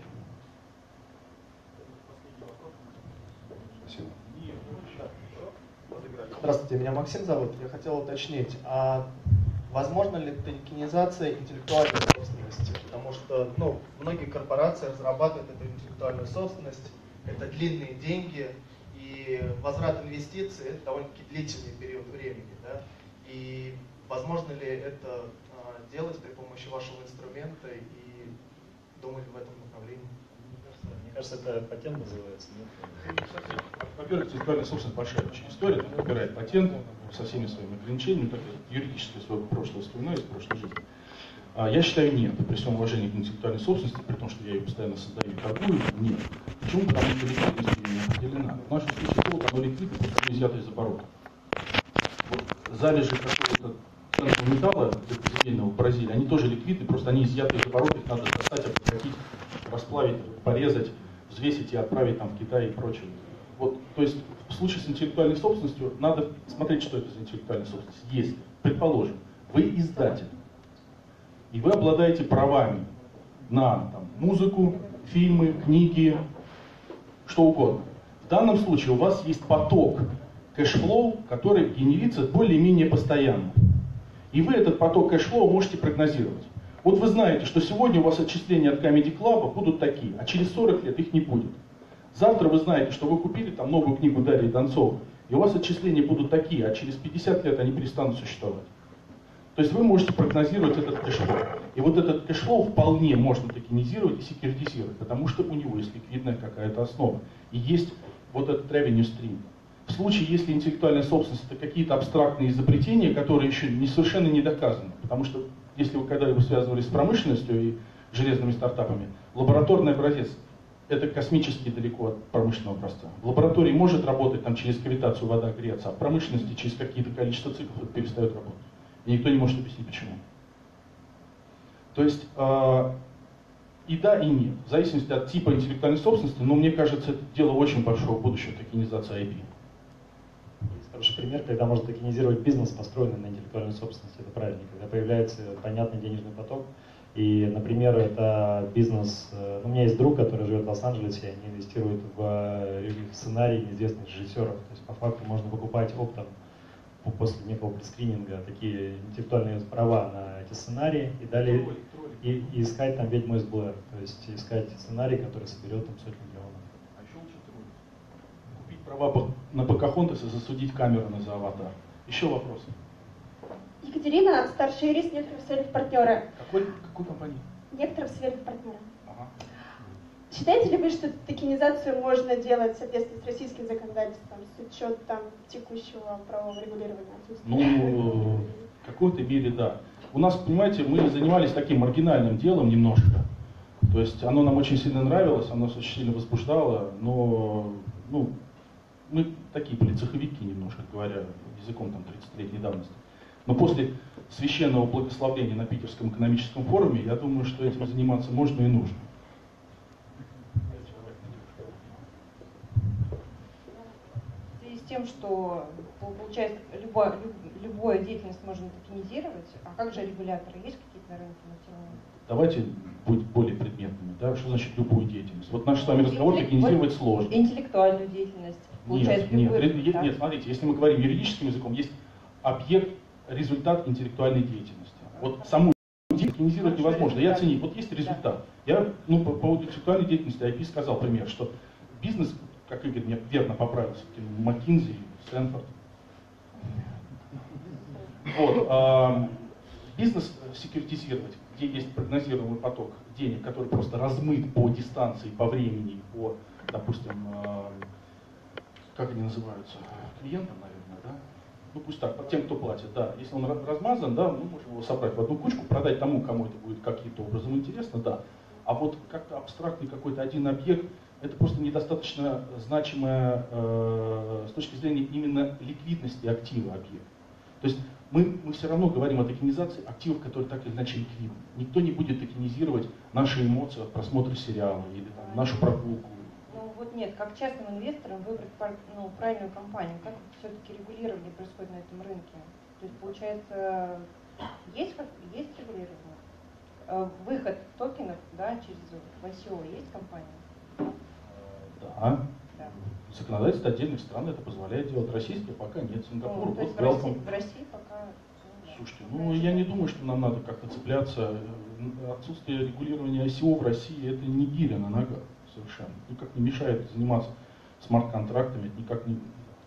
I: Спасибо.
J: Здравствуйте, меня Максим зовут. Я хотел уточнить, а возможно ли токенизация интеллектуальной собственности? Потому что многие корпорации разрабатывают эту интеллектуальную собственность, это длинные деньги, и возврат инвестиций это довольно-таки длительный период времени. Да? И возможно ли это делать при помощи вашего инструмента и думать в этом направлении?
B: Мне кажется, это патент называется.
A: Во-первых, интеллектуальная собственность большая очень история, там выбирает патент со всеми своими ограничениями, так юридическое свое прошлое вспоминаю из прошлой жизни. Я считаю, нет, при всем уважении к интеллектуальной собственности, при том, что я ее постоянно создаю и торгую, нет. Почему? Потому что ликвидность не определена. В нашем случае золото, оно ликвидно, потому что оно изъято из оборота. Вот залежи какого-то ценного металла, запредельного в Бразилии, они тоже ликвидны, просто они изъяты из оборота, их надо достать, обогатить, расплавить, порезать, взвесить и отправить там в Китай и прочее. Вот, то есть в случае с интеллектуальной собственностью надо смотреть, что это за интеллектуальная собственность. Если, предположим, вы издатель, и вы обладаете правами на музыку, фильмы, книги, что угодно. В данном случае у вас есть поток кэшфлоу, который генерится более-менее постоянно. И вы этот поток кэшфлоу можете прогнозировать. Вот вы знаете, что сегодня у вас отчисления от Comedy Club будут такие, а через 40 лет их не будет. Завтра вы знаете, что вы купили там новую книгу Дарьи Донцовой, и у вас отчисления будут такие, а через 50 лет они перестанут существовать. То есть вы можете прогнозировать этот кэшфлоу. И вот этот кэшфлоу вполне можно токенизировать и секьюритизировать, потому что у него есть ликвидная какая-то основа. И есть вот этот revenue stream. В случае, если интеллектуальная собственность это какие-то абстрактные изобретения, которые еще совершенно не доказаны. Потому что если вы когда-либо связывались с промышленностью и железными стартапами, лабораторный образец это космически далеко от промышленного образца. В лаборатории может работать там через кавитацию вода греться, а в промышленности через какие-то количество циклов это перестает работать. И никто не может объяснить почему. То есть и да, и нет. В зависимости от типа интеллектуальной собственности, но мне кажется, это дело очень большого будущего токенизации IP.
B: Есть хороший пример, когда можно токенизировать бизнес, построенный на интеллектуальной собственности. Это правильно, когда появляется понятный денежный поток. И, например, это бизнес, у меня есть друг, который живет в Лос-Анджелесе, они инвестируют в сценарии неизвестных режиссеров. То есть по факту можно покупать оптом после некого прескрининга такие интеллектуальные права на эти сценарии и далее и искать там «Ведьму из Блэр», то есть искать сценарий, который соберет там сотни миллионов.
A: А еще лучше купить права на Покахонтас и засудить Камерона за «Аватар». Еще вопросы?
K: Екатерина, старший юрист «Некоторые в сфере партнеры».
A: Какой компании?
K: «Некоторые в сфере партнеры».
A: Ага.
K: Считаете ли вы, что токенизацию можно делать в соответствии с российским законодательством, с учетом текущего правового регулирования?
A: Ну, в какой-то мере да. У нас, понимаете, мы занимались таким маргинальным делом немножко. То есть оно нам очень сильно нравилось, оно нас очень сильно возбуждало, но мы такие были цеховики, немножко говоря, языком там 30-летней давности. Но после священного благословения на Питерском экономическом форуме, я думаю, что этим заниматься можно и нужно.
L: В связи с тем, что, получается, любую деятельность можно токенизировать, а как же регуляторы? Есть какие-то на рынке материалы?
A: Давайте быть более предметными. Да? Что значит любую деятельность? Вот наш с вами разговор токенизировать сложно.
L: Интеллектуальную деятельность. Получается,
A: нет, смотрите, если мы говорим юридическим языком, есть объект, результат интеллектуальной деятельности. Вот саму токенизировать невозможно. Я оценить, вот есть результат. Я по поводу интеллектуальной деятельности IP сказал пример, что бизнес, как Игорь мне верно поправился, McKinsey, Стэнфорд. Вот, бизнес секьюритизировать, где есть прогнозируемый поток денег, который просто размыт по дистанции, по времени, по, допустим, как они называются, клиентам, наверное, да? Ну пусть так, по тем, кто платит, да. Если он размазан, да, мы можем его собрать в одну кучку, продать тому, кому это будет каким-то образом интересно, да. А вот как-то абстрактный какой-то один объект, это просто недостаточно значимое с точки зрения именно ликвидности актива объекта. То есть мы все равно говорим о токенизации активов, которые так или иначе ликвидны. Никто не будет токенизировать наши эмоции от просмотра сериала или там, нашу прогулку.
L: Ну вот нет, как частным инвесторам выбрать правильную компанию, как все-таки регулирование происходит на этом рынке? То есть получается, есть регулирование? Выход токенов, да, через ICO есть компания?
A: Да. Законодательство отдельных стран это позволяет делать. Российское пока нет. Сингапур,
L: вот в России пока...
A: Слушайте, я не думаю, что нам надо как-то цепляться. Отсутствие регулирования ICO в России это не гиря на ногах совершенно. Никак не мешает заниматься смарт-контрактами, это никак не...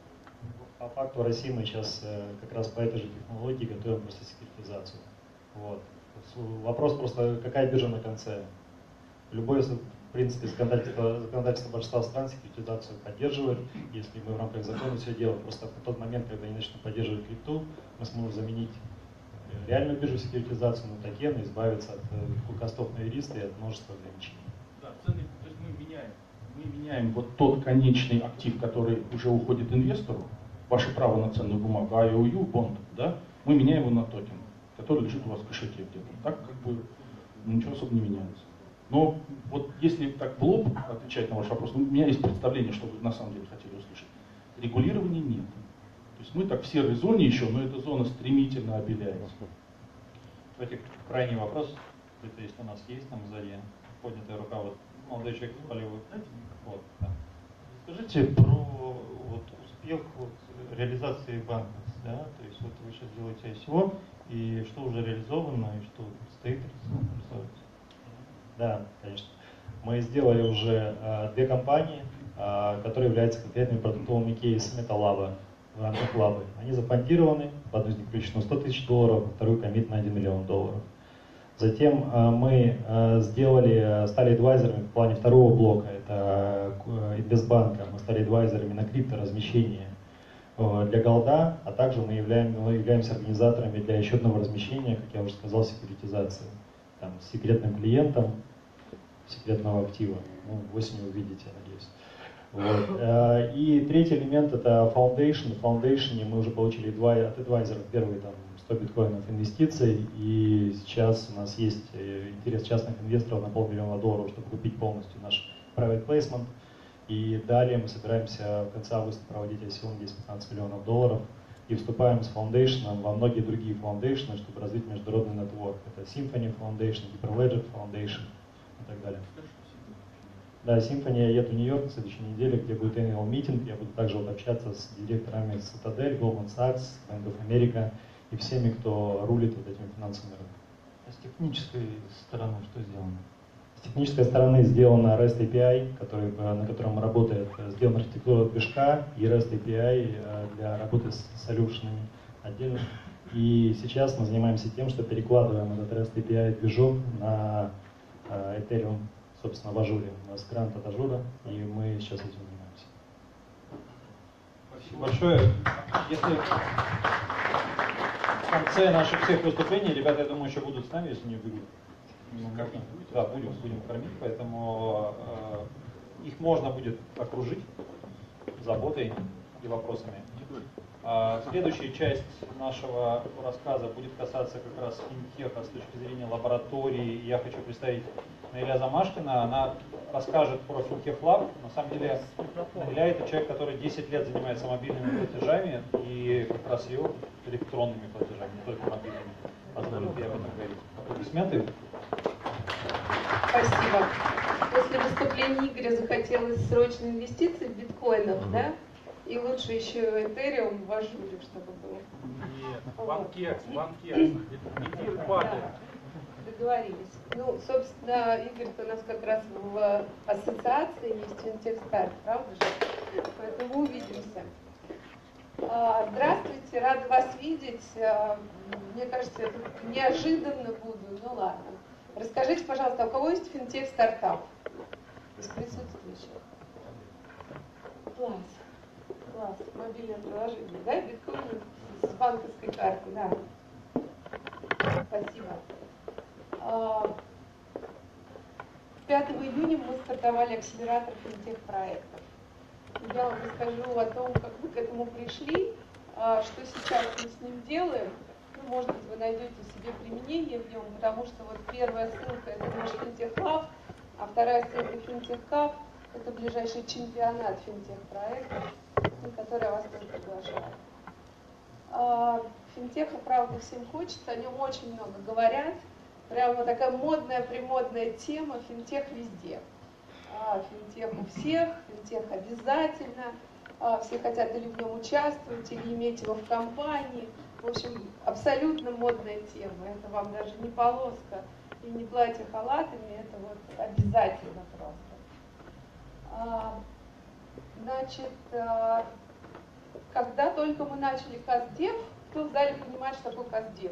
B: По факту в России мы сейчас как раз по этой же технологии готовим просто секьюритизацию. Вот. Вопрос просто, какая биржа на конце. Любое, в принципе, законодательство большинства стран секьюритизацию поддерживает. Если мы в рамках закона все делаем, просто в тот момент, когда они начнут поддерживать крипту, мы сможем заменить реальную биржу секьюритизацию на токен и избавиться от костов на юриста и от множества ограничений.
A: Да, цены, то есть мы меняем вот тот конечный актив, который уже уходит инвестору, ваше право на ценную бумагу, IOU, бонд, да, мы меняем его на токен, который лежит у вас в кошельке где-то. Так как бы ничего особо не меняется. Но вот если так в лоб отвечать на ваш вопрос, у меня есть представление, что вы на самом деле хотели услышать. Регулирования нет. То есть мы так в серой зоне еще, но эта зона стремительно обеляется.
C: Давайте крайний вопрос, это если у нас есть там сзади поднятая рука, вот молодой человек звали вы. Вот, да.
E: Скажите про успех реализации банка, да? То есть вот вы сейчас делаете ICO, и что уже реализовано, и что стоит реализовываться?
B: Да, конечно. Мы сделали уже 2 компании. которые являются конкретными продуктовыми кейсами, это лаба, в рамках лабы. Они зафондированы, в одну из них включено $100 000, во вторую коммит на $1 миллион. Затем мы стали адвайзерами в плане второго блока, это инвестбанка, мы стали адвайзерами на крипторазмещение для голда, а также мы являемся организаторами для еще одного размещения, как я уже сказал, секьюритизации, там, с секретным клиентом секретного актива. Ну, осенью увидите, надеюсь. Вот. И третий элемент это Foundation. В Foundation мы уже получили от адвайзеров первые там, 100 биткоинов инвестиций, и сейчас у нас есть интерес частных инвесторов на $500 000, чтобы купить полностью наш private placement. И далее мы собираемся в конце августа проводить ICO на $10-15 миллионов и вступаем с Foundation во многие другие Foundation, чтобы развить международный нетворк. Это Symphony Foundation, Hyperledger Foundation и так далее. Да, Symphony я еду в Нью-Йорк на следующей неделе, где будет annual meeting. Я буду также вот общаться с директорами Citadel, Goldman Sachs, Bank of America и всеми, кто рулит вот этими финансовыми рынками.
C: А с технической стороны что сделано?
B: С технической стороны сделана REST API, на котором работает, сделана архитектура движка и REST API для работы с солюшенами отдельно. И сейчас мы занимаемся тем, что перекладываем этот REST API движок на Ethereum, собственно, в Ажуре. У нас грант от Ажура, и мы сейчас этим занимаемся.
C: Спасибо большое. Если в конце наших всех выступлений, ребята, я думаю, еще будут с нами, если не убегут. Да, будем кормить, поэтому их можно будет окружить заботой и вопросами. Следующая часть нашего рассказа будет касаться как раз финтеха с точки зрения лаборатории. Я хочу представить Наиля Замашкина. Она расскажет про Fintech Lab. На самом деле Наиля это человек, который 10 лет занимается мобильными платежами и как раз ее электронными платежами, не только мобильными. Позволит я об этом говорить. Аплодисменты.
M: Спасибо. После выступления Игоря захотелось срочно инвестиций в биткоинах, да? И лучше еще Ethereum в Ажуре, чтобы было.
A: Нет, банкекс, эфир падает.
M: Договорились. Ну, собственно, Игорь-то у нас как раз в ассоциации есть Fintech Start, правда же? Поэтому увидимся. Здравствуйте, рада вас видеть. Мне кажется, я тут неожиданно буду, ну ладно. Расскажите, пожалуйста, у кого есть Fintech стартап из присутствующих? Класс. Класс, мобильное приложение, да, биткоин с банковской карты, да. Спасибо. 5 июня мы стартовали акселератор финтех-проектов. Я вам расскажу о том, как мы к этому пришли, что сейчас мы с ним делаем. Ну, может быть, вы найдете себе применение в нем, потому что вот первая ссылка – это наш финтех-лаб, а вторая ссылка – финтех-кап. Это ближайший чемпионат финтех-проектов, на который я вас тоже приглашаю. Финтеха, правда, всем хочется, о нем очень много говорят. Прямо такая модная-примодная тема, финтех везде. Финтех у всех, финтех обязательно, все хотят или в нем участвовать, или иметь его в компании. В общем, абсолютно модная тема, это вам даже не полоска и не платье халатами, это вот обязательно просто. Значит, когда только мы начали КАЗДЕВ, кто в зале понимает, что такое КАЗДЕВ?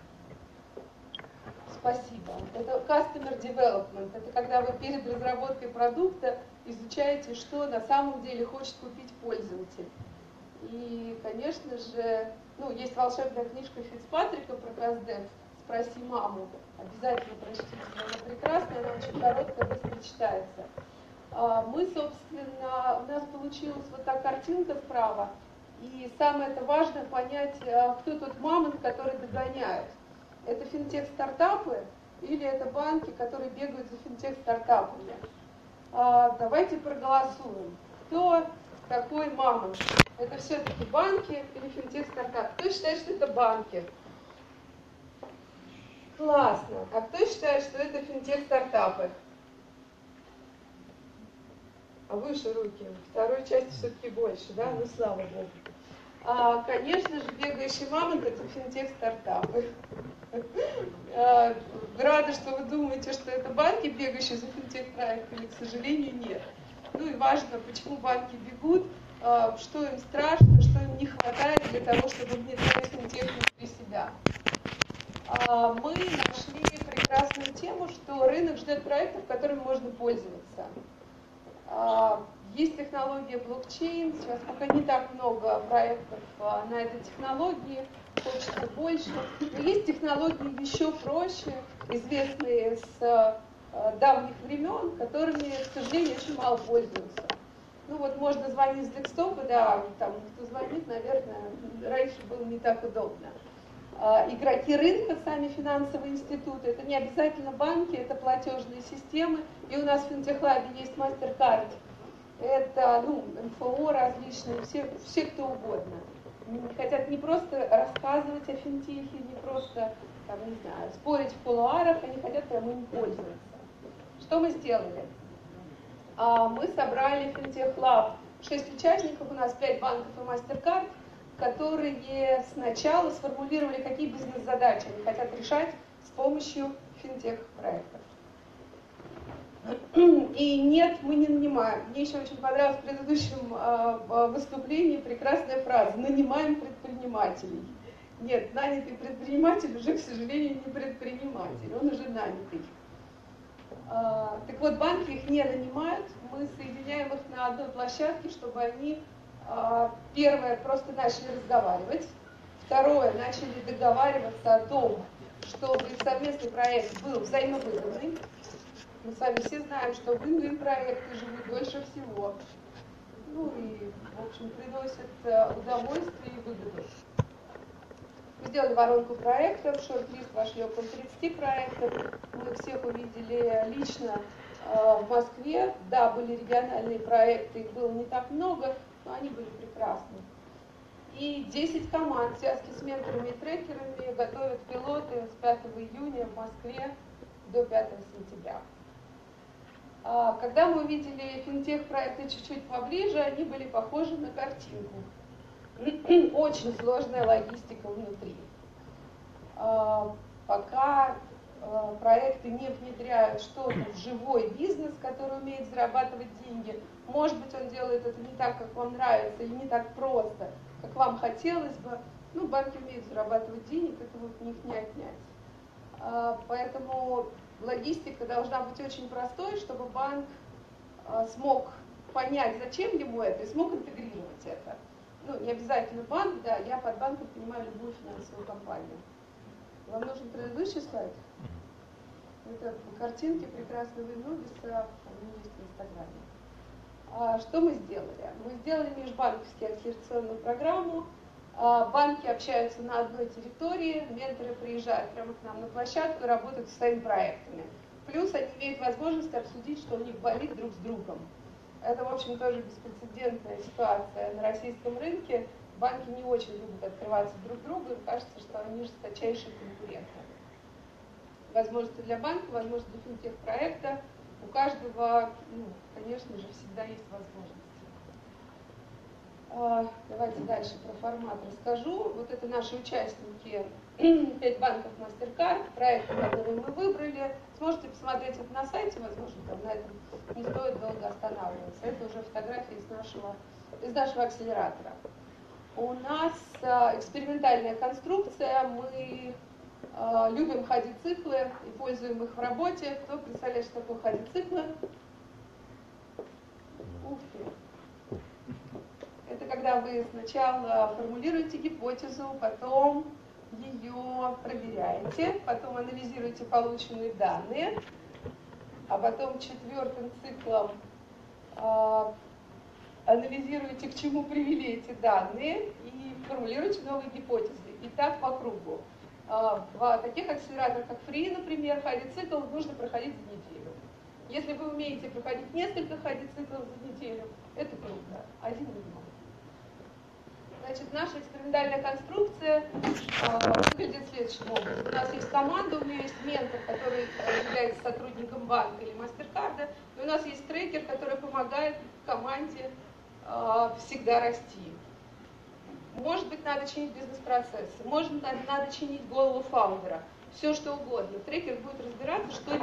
M: Спасибо. Это Customer Development. Это когда вы перед разработкой продукта изучаете, что на самом деле хочет купить пользователь. И, конечно же, ну, есть волшебная книжка Фицпатрика про КАЗДЕВ «Спроси маму». Обязательно прочтите, она прекрасная, она очень короткая, быстро читается. Мы, собственно, у нас получилась вот та картинка справа, и самое это важное понять, кто тот мамонт, который догоняет. Это финтех-стартапы или это банки, которые бегают за финтех-стартапами? Давайте проголосуем. Кто такой мамонт? Это все-таки банки или финтех-стартапы? Кто считает, что это банки? Классно. А кто считает, что это финтех-стартапы? А выше руки. Второй части все-таки больше, да? Ну, слава богу. Конечно же, бегающий мамонт – это финтех-стартапы. Рада, что вы думаете, что это банки, бегающие за финтех-проектами. К сожалению, нет. Ну и важно, почему банки бегут, что им страшно, что им не хватает для того, чтобы внедрять финтех внутри себя. Мы нашли прекрасную тему, что рынок ждет проектов, которыми можно пользоваться. Есть технология блокчейн, сейчас пока не так много проектов на этой технологии, хочется больше. Но есть технологии еще проще, известные с давних времен, которыми, к сожалению, очень мало пользуются. Ну вот можно звонить с десктопа, да, там кто звонит, наверное, раньше было не так удобно. Игроки рынка, сами финансовые институты, это не обязательно банки, это платежные системы. И у нас в Финтехлабе есть MasterCard, это МФО различные, все кто угодно. Хотят не просто рассказывать о финтехе, не просто там, не знаю, спорить в кулуарах, они хотят прямо им пользоваться. Что мы сделали? Мы собрали в Финтехлаб 6 участников, у нас 5 банков и MasterCard, которые сначала сформулировали, какие бизнес-задачи они хотят решать с помощью финтех-проектов. И нет, мы не нанимаем. Мне еще очень понравилась в предыдущем выступлении прекрасная фраза: нанимаем предпринимателей. Нет, нанятый предприниматель уже, к сожалению, не предприниматель, он уже нанятый. Так вот, банки их не нанимают, мы соединяем их на одной площадке, чтобы они, первое, просто начали разговаривать, второе, начали договариваться о том, чтобы совместный проект был взаимовыгодный. Мы с вами все знаем, что win-win проекты живут дольше всего. Ну и, в общем, приносят удовольствие и выгоду. Мы сделали воронку проектов, в шорт-лист вошли около 30 проектов. Мы всех увидели лично в Москве. Да, были региональные проекты, их было не так много, но они были прекрасны. И 10 команд в связке с менторами и трекерами готовят пилоты с 5 июня в Москве до 5 сентября. Когда мы увидели финтех-проекты чуть-чуть поближе, они были похожи на картинку. Очень сложная логистика внутри. Пока проекты не внедряют что-то в живой бизнес, который умеет зарабатывать деньги, может быть, он делает это не так, как вам нравится, или не так просто, как вам хотелось бы. Ну, банки умеют зарабатывать денег, это вот у них не отнять. Поэтому логистика должна быть очень простой, чтобы банк смог понять, зачем ему это, и смог интегрировать это. Ну, не обязательно банк, да, я под банком понимаю любую финансовую компанию. Вам нужен предыдущий слайд? Это картинки прекрасного Иннобиса, они есть в Инстаграме. Что мы сделали? Мы сделали межбанковскую акселерационную программу. Банки общаются на одной территории, менторы приезжают прямо к нам на площадку и работают со своими проектами. Плюс они имеют возможность обсудить, что у них болит друг с другом. Это, в общем, тоже беспрецедентная ситуация на российском рынке. Банки не очень любят открываться друг другу, им кажется, что они жесточайшие конкуренты. Возможности для банка, возможности для финтех-проекта. У каждого, конечно же, всегда есть возможности. Давайте дальше про формат расскажу. Вот это наши участники, 5 банков MasterCard, проект, который мы выбрали. Сможете посмотреть это на сайте, возможно, там на этом не стоит долго останавливаться. Это уже фотографии из нашего акселератора. У нас экспериментальная конструкция, мы любим ходициклы и пользуем их в работе. Кто представляет, что такое ходициклы? Ух ты! Это когда вы сначала формулируете гипотезу, потом ее проверяете, потом анализируете полученные данные, а потом 4-м циклом анализируете, к чему привели эти данные, и формулируете новые гипотезы. И так по кругу. В таких акселераторах, как Free, например, ходицикл нужно проходить за неделю. Если вы умеете проходить несколько ходициклов за неделю, это круто. Один не много. Значит, наша экспериментальная конструкция выглядит следующим образом. У нас есть команда, у нее есть ментор, который является сотрудником банка или MasterCard, и у нас есть трекер, который помогает команде всегда расти. Может быть, надо чинить бизнес-процессы, может быть, надо чинить голову фаундера, все что угодно. Трекер будет разбираться, что не работает.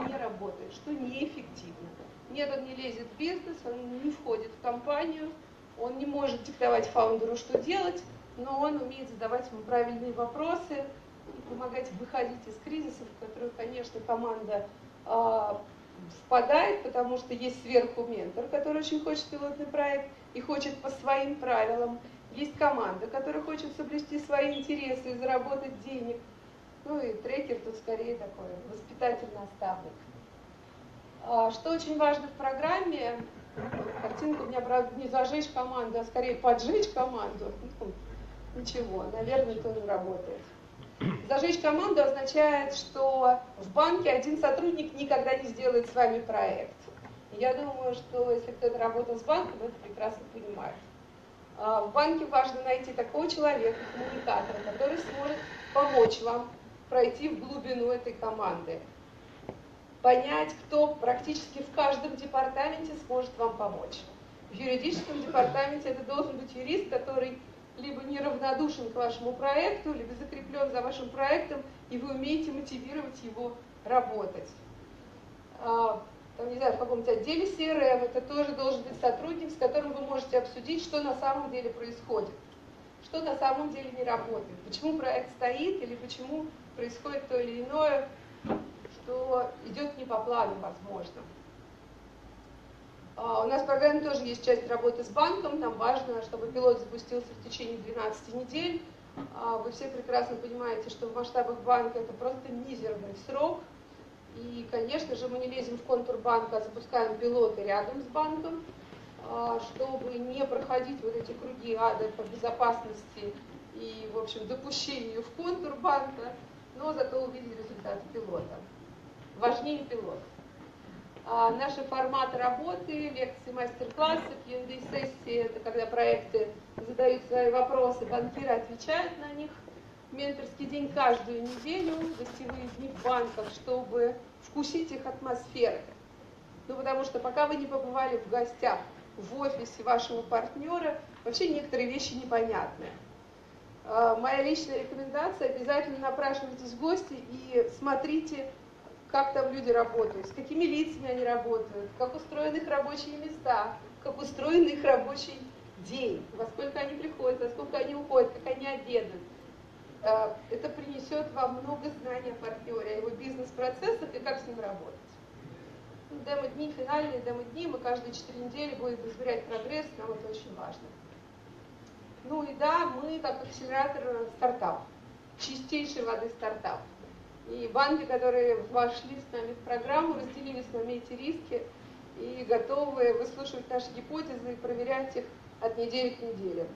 M: работает, что неэффективно. Нет, он не лезет в бизнес, он не входит в компанию, он не может диктовать фаундеру, что делать, но он умеет задавать ему правильные вопросы и помогать выходить из кризисов, в которые, конечно, команда впадает, потому что есть сверху ментор, который очень хочет пилотный проект и хочет по своим правилам. Есть команда, которая хочет соблюсти свои интересы и заработать денег. Ну и трекер тут скорее такой воспитатель-наставник. Что очень важно в программе, картинка у меня, правда, не зажечь команду, а скорее поджечь команду. Ничего, наверное, это не работает. Зажечь команду означает, что в банке один сотрудник никогда не сделает с вами проект. Я думаю, что если кто-то работал с банком, это прекрасно понимает. В банке важно найти такого человека, коммуникатора, который сможет помочь вам пройти в глубину этой команды. Понять, кто практически в каждом департаменте сможет вам помочь. В юридическом департаменте это должен быть юрист, который либо неравнодушен к вашему проекту, либо закреплен за вашим проектом, и вы умеете мотивировать его работать. Там, не знаю, в каком-то отделе CRM это тоже должен быть сотрудник, с которым вы можете обсудить, что на самом деле происходит, что на самом деле не работает, почему проект стоит или почему происходит то или иное, что идет не по плану, возможно. У нас в программе тоже есть часть работы с банком, там важно, чтобы пилот запустился в течение 12 недель. Вы все прекрасно понимаете, что в масштабах банка это просто мизерный срок. И, конечно же, мы не лезем в контур банка, а запускаем пилоты рядом с банком, чтобы не проходить вот эти круги ада по безопасности и, в общем, допущению в контур банка, но зато увидеть результаты пилота. Важнее пилот. Наши форматы работы, лекции, мастер-классы, Q&A-сессии, это когда проекты задают свои вопросы, банкиры отвечают на них. Менторский день каждую неделю, гостевые дни в банках, чтобы вкусить их атмосферы. Ну, потому что пока вы не побывали в гостях в офисе вашего партнера, вообще некоторые вещи непонятны. Моя личная рекомендация: обязательно напрашивайтесь в гости и смотрите, как там люди работают, с какими лицами они работают, как устроены их рабочие места, как устроен их рабочий день, во сколько они приходят, во сколько они уходят, как они обедают. Это принесет вам много знаний о партнере, о его бизнес-процессах и как с ним работать. Демо-дни, финальные демо-дни, мы каждые 4 недели будем измерять прогресс, нам это очень важно. Ну и да, мы как акселератор стартап, чистейшей воды стартап. И банки, которые вошли с нами в программу, разделили с нами эти риски и готовы выслушивать наши гипотезы и проверять их от недели к неделе.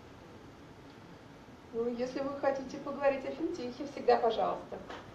M: Ну, если вы хотите поговорить о финтехе, всегда пожалуйста.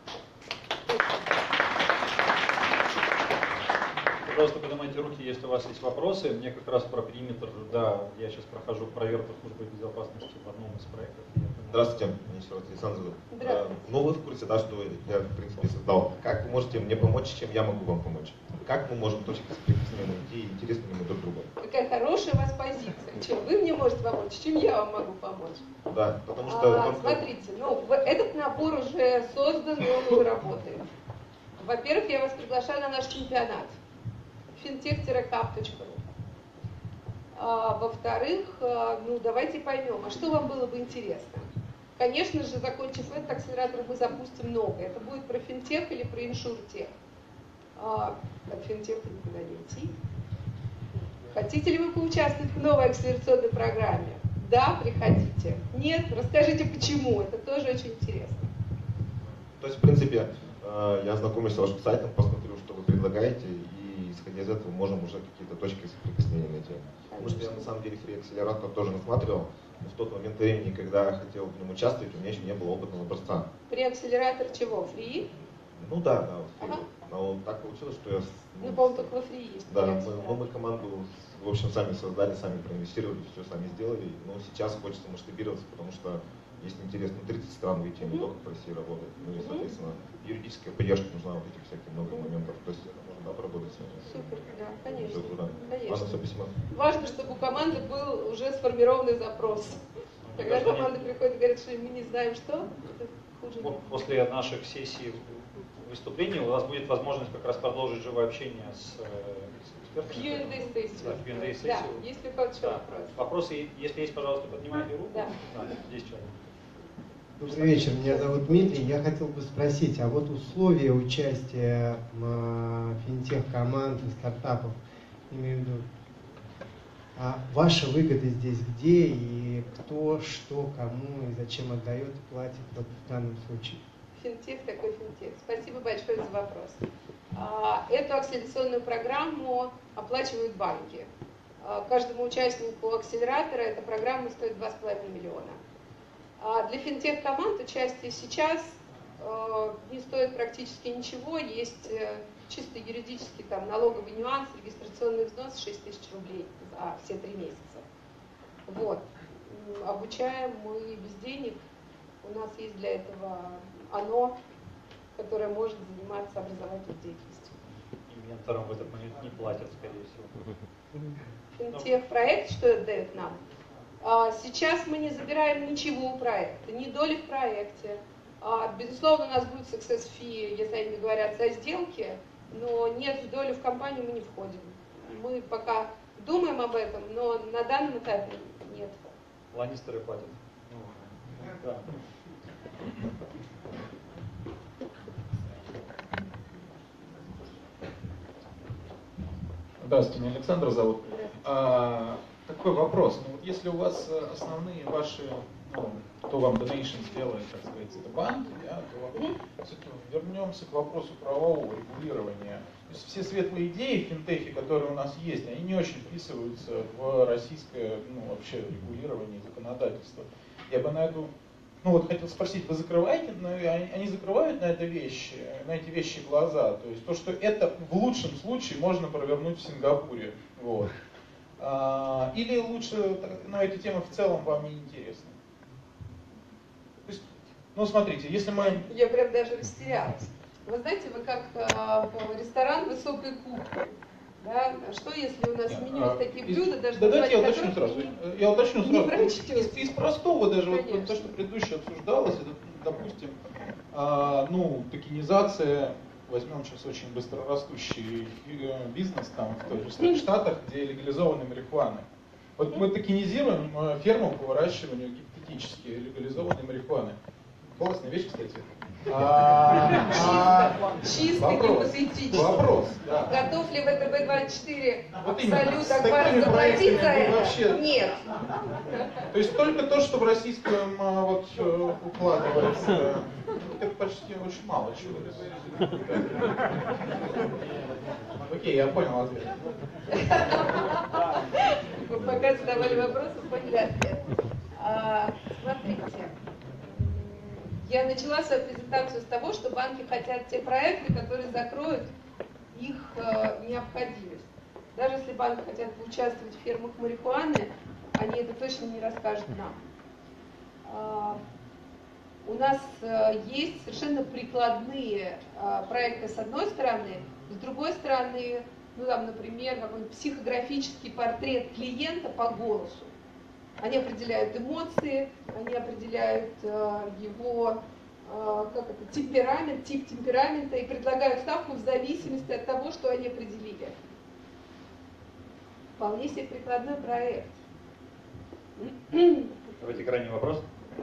C: Пожалуйста, поднимайте руки, если у вас есть вопросы. Мне как раз про периметр, да, я сейчас прохожу проверку службы безопасности в одном из проектов.
F: Здравствуйте, меня еще раз Александр зовут.
M: Здравствуйте.
F: Ну, вы в курсе, да, что я, в принципе, создал. Как вы можете мне помочь, чем я могу вам помочь? Как мы можем точки соприкосновения найти интересными друг другу?
M: Какая хорошая у вас позиция. Чем вы мне можете помочь, чем я вам могу помочь?
F: Да, потому что...
M: Смотрите, ну, этот набор уже создан, и он уже работает. Во-первых, я вас приглашаю на наш чемпионат fintech-cup.ru. Во-вторых, ну, давайте поймем, а что вам было бы интересно? Конечно же, закончив этот акселератор, мы запустим много. Это будет про финтех или про иншуртех. От финтеха никуда не идти. Хотите ли вы поучаствовать в новой акселерационной программе? Да, приходите. Нет, расскажите почему. Это тоже очень интересно.
F: То есть, в принципе, я ознакомлюсь с вашим сайтом, посмотрю, что вы предлагаете, и исходя из этого можем уже какие-то точки соприкосновения найти. Потому что я на самом деле фри-акселератор тоже насматривал, но в тот момент времени, когда я хотел в нем участвовать, у меня еще не было опытного образца.
M: Фри-акселератор чего? Фри?
F: Ну да, фри. Но так получилось, что я...
M: Ну, по-моему, только во фри есть.
F: Да, мы команду, в общем, сами создали, сами проинвестировали, все сами сделали. Но сейчас хочется масштабироваться, потому что есть интерес, 30 стран выйти, не только в России работать. Ну и, соответственно, юридическая поддержка нужна, вот этих всяких много моментов. То есть это можно поработать с вами.
M: Супер, да, конечно.
F: Конечно. Ладно, все, спасибо.
M: Важно, чтобы у команды был уже сформированный запрос. Когда команда приходит и говорит, что мы не знаем что, это хуже.
C: После наших сессий вы выступлений. У вас будет возможность как раз продолжить живое общение с экспертами.
M: Q&A-сессию.
C: Да, Q&A-сессию.
M: Да, если у кого-то еще вопрос.
C: Вопросы, если есть, пожалуйста, поднимайте руку.
M: Да.
C: Здесь человек.
N: Добрый вечер, меня зовут Дмитрий. Я хотел бы спросить, а вот условия участия финтех-команд и стартапов, имею в виду, а ваша выгода здесь где и кто, что, кому и зачем отдает и платит вот в данном случае?
M: Финтех такой финтех. Спасибо большое за вопрос. Эту акселерационную программу оплачивают банки. Каждому участнику акселератора эта программа стоит 2,5 миллиона. Для финтех-команд участие сейчас не стоит практически ничего. Есть чисто юридический налоговый нюанс, регистрационный взнос 6 тысяч рублей за все 3 месяца. Вот. Обучаем мы без денег. У нас есть для этого ОНО, которое может заниматься образовательной деятельностью.
C: И менторам в этот момент не платят, скорее всего.
M: Финтех-проект, что дает нам? Сейчас мы не забираем ничего у проекта, ни доли в проекте. Безусловно, у нас будет success fee, если они договорятся о сделке, но нет, в долю в компанию мы не входим. Мы пока думаем об этом, но на данном этапе нет.
C: Ланнистеры платят. Да.
O: Здравствуйте, меня Александр зовут. Такой вопрос. Вот если у вас основные ваши, кто вам donation сделает, так сказать, это банки, да, то вернемся к вопросу правового регулирования. То есть все светлые идеи в финтехе, которые у нас есть, они не очень вписываются в российское вообще регулирование и законодательство. Я бы на эту хотел спросить, вы закрываете, они закрывают на эти вещи глаза, то есть то, что это в лучшем случае можно провернуть в Сингапуре, вот. Или лучше, эти темы в целом вам не интересны? То есть, смотрите, если мы...
M: Я прям даже растерялась. Вы знаете, вы как ресторан высокой кухни. Да? Что если у нас в меню есть такие блюда, даже
O: давайте я уточню сразу. Из простого даже,
M: вот
O: то, что предыдущее обсуждалось, это, допустим, токенизация, возьмем сейчас очень быстрорастущий бизнес там в тех же Штатах, где легализованы марихуаны. Вот мы токенизируем ферму по выращиванию гипотетически легализованной марихуаны. Классная вещь, кстати.
M: Чисто гипотетически.
O: Вопрос, да.
M: Готов ли ВТБ-24
O: вот
M: абсолют Акбар заплатить за это?
O: Вообще...
M: Нет.
O: То есть только то, что в российском укладывается, это почти очень мало чего. Окей, я понял ответ.
M: Вы пока задавали вопросы, поняли ответ. Смотрите. Я начала свою презентацию с того, что банки хотят те проекты, которые закроют их необходимость. Даже если банки хотят поучаствовать в фермах марихуаны, они это точно не расскажут нам. У нас есть совершенно прикладные проекты с одной стороны, с другой стороны, например, какой-нибудь психографический портрет клиента по голосу. Они определяют эмоции, они определяют его темперамент, тип темперамента и предлагают ставку в зависимости от того, что они определили. Вполне себе прикладной проект.
C: Давайте крайний вопрос.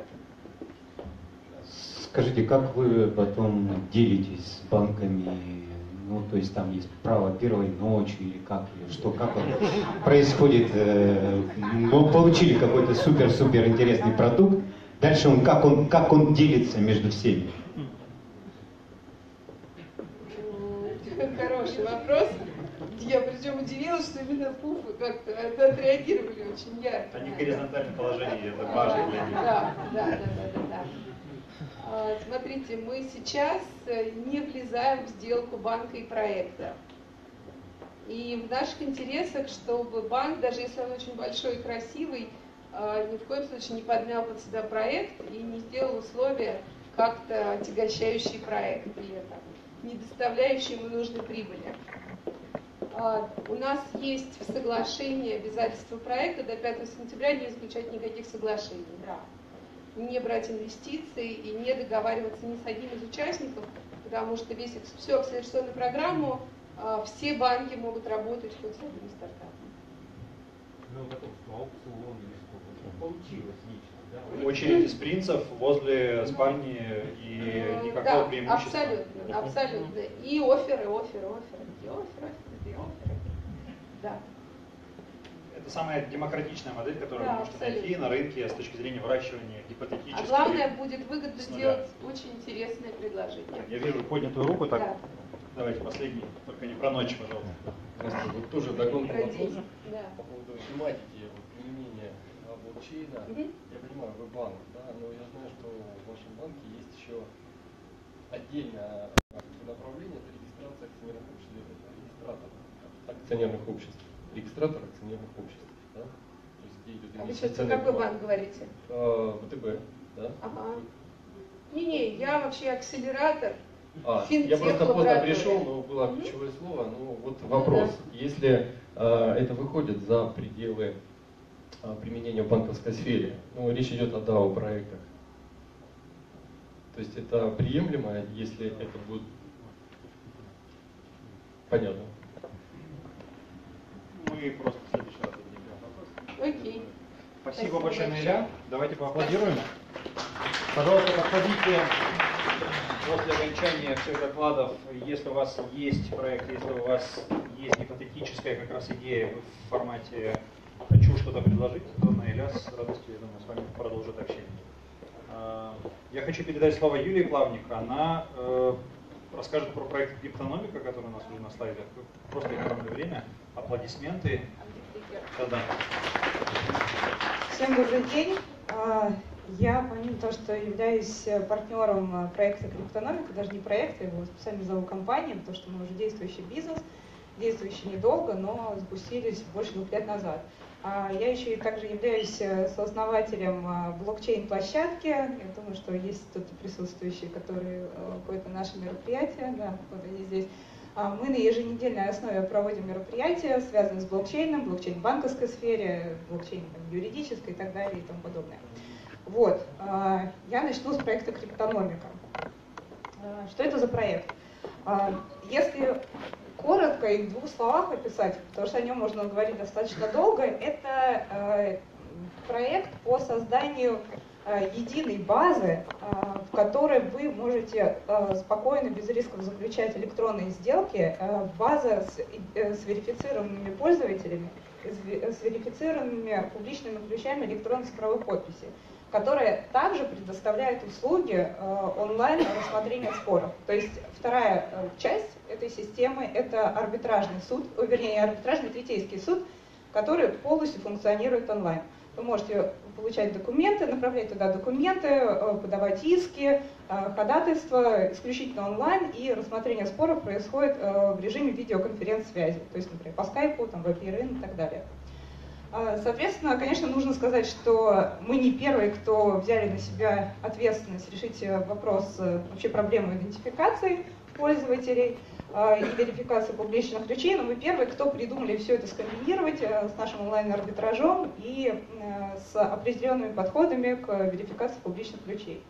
P: Скажите, как вы потом делитесь с банками? То есть там есть право первой ночи или как происходит? Мы получили какой-то супер интересный продукт. Дальше как он делится между всеми?
M: Хороший вопрос. Я причем удивилась, что именно пуфы как-то отреагировали очень ярко.
C: Они в горизонтальном положении, это важно для них.
M: Да. Смотрите, мы сейчас не влезаем в сделку банка и проекта. И в наших интересах, чтобы банк, даже если он очень большой и красивый, ни в коем случае не подмял под себя проект и не сделал условия, как-то отягощающие проект или не доставляющие ему нужной прибыли. У нас есть в соглашении обязательства проекта до 5 сентября не исключать никаких соглашений. Да. Не брать инвестиции и не договариваться ни с одним из участников, потому что всю акселерационную программу все банки могут работать хоть с одним стартапом.
C: Ну, потом аукцион или сколько получилось лично, да?
Q: Очередь из принцев возле спальни и никакого
M: Да,
Q: преимущества.
M: абсолютно, абсолютно. И офферы. Да.
Q: Это самая демократичная модель, которую вы можете
M: абсолютно.
Q: найти на рынке с точки зрения выращивания гипотетических.
M: А главное, будет выгодно
Q: с нуля.
M: сделать очень интересное предложение.
Q: Я вижу поднятую руку, так.
M: Да.
Q: Давайте последний, только не про ночь, пожалуйста.
R: Здравствуйте. Вот тоже догонку
M: Про
R: вопрос
M: день. Да.
R: по поводу тематики применения блокчейна. Я понимаю, вы банк, да, но я знаю, что в вашем банке есть еще отдельное направление, это регистрация акционерных обществ. Регистратор акционерных обществ, да? То есть, где идет
M: А вы сейчас про какой банк говорите?
R: ВТБ, да?
M: Ага. Не, я вообще акселератор.
R: Я просто поздно пришел, но было ключевое слово. Ну вот вопрос. Если это выходит за пределы применения в банковской сфере, ну речь идет о DAO проектах, то есть это приемлемо, если это будет понятно?
Q: Мы просто в следующий раз ответим.
M: Окей.
C: Спасибо большое, Наиля. Давайте поаплодируем. Пожалуйста, подходите после окончания всех докладов, если у вас есть проект, если у вас есть гипотетическая как раз идея в формате «хочу что-то предложить», то Наиля с радостью, я думаю, с вами продолжит общение. Я хочу передать слово Юлии Плавник. Она расскажет про проект «Криптономика», который у нас уже на слайдах. Просто экономное время. Аплодисменты. Да-да.
L: Всем добрый день. Я, помимо того, что являюсь партнером проекта «Криптономика», даже не проекта, его специально зову компанией, потому что мы уже действующий бизнес, действующий недолго, но запустились больше 2 лет назад. Я еще и также являюсь сооснователем блокчейн-площадки. Я думаю, что есть тут присутствующие, которые ходят на наши мероприятия. Да, вот они здесь. Мы на еженедельной основе проводим мероприятия, связанные с блокчейном, блокчейн в банковской сфере, блокчейн юридической и так далее и тому подобное. Вот, я начну с проекта «Криптономика». Что это за проект? Если коротко и в 2 словах описать, потому что о нем можно говорить достаточно долго, это проект по созданию единой базы, в которой вы можете спокойно, без рисков заключать электронные сделки, база с верифицированными пользователями, с верифицированными публичными ключами электронной цифровой подписи, которая также предоставляет услуги онлайн рассмотрения споров. То есть вторая часть этой системы – это арбитражный суд, вернее, арбитражный третейский суд, который полностью функционирует онлайн. Вы можете получать документы, направлять туда документы, подавать иски, ходатайства исключительно онлайн, и рассмотрение споров происходит в режиме видеоконференц-связи, то есть, например, по скайпу, там, VPN и так далее. Соответственно, конечно, нужно сказать, что мы не первые, кто взяли на себя ответственность решить вопрос вообще проблемы идентификации пользователей и верификации публичных ключей, но мы первые, кто придумали все это скомбинировать с нашим онлайн-арбитражом и с определенными подходами к верификации публичных ключей.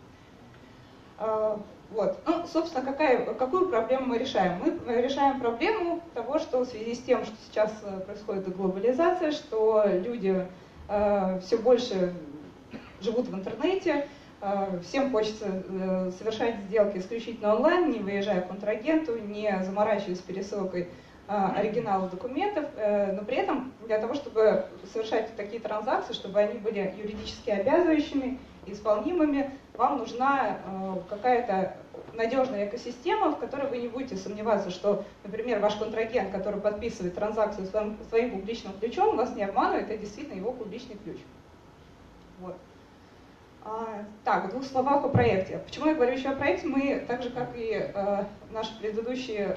L: Вот. Ну, собственно, какую проблему мы решаем? Мы решаем проблему того, что в связи с тем, что сейчас происходит глобализация, что люди все больше живут в интернете, всем хочется совершать сделки исключительно онлайн, не выезжая к контрагенту, не заморачиваясь пересылкой оригиналов документов, но при этом для того, чтобы совершать такие транзакции, чтобы они были юридически обязывающими, исполнимыми, вам нужна какая-то надежная экосистема, в которой вы не будете сомневаться, что, например, ваш контрагент, который подписывает транзакцию своим публичным ключом, вас не обманывает, это действительно его публичный ключ. Вот. Так, в 2 словах о проекте. Почему я говорю еще о проекте? Мы, так же как и наши предыдущие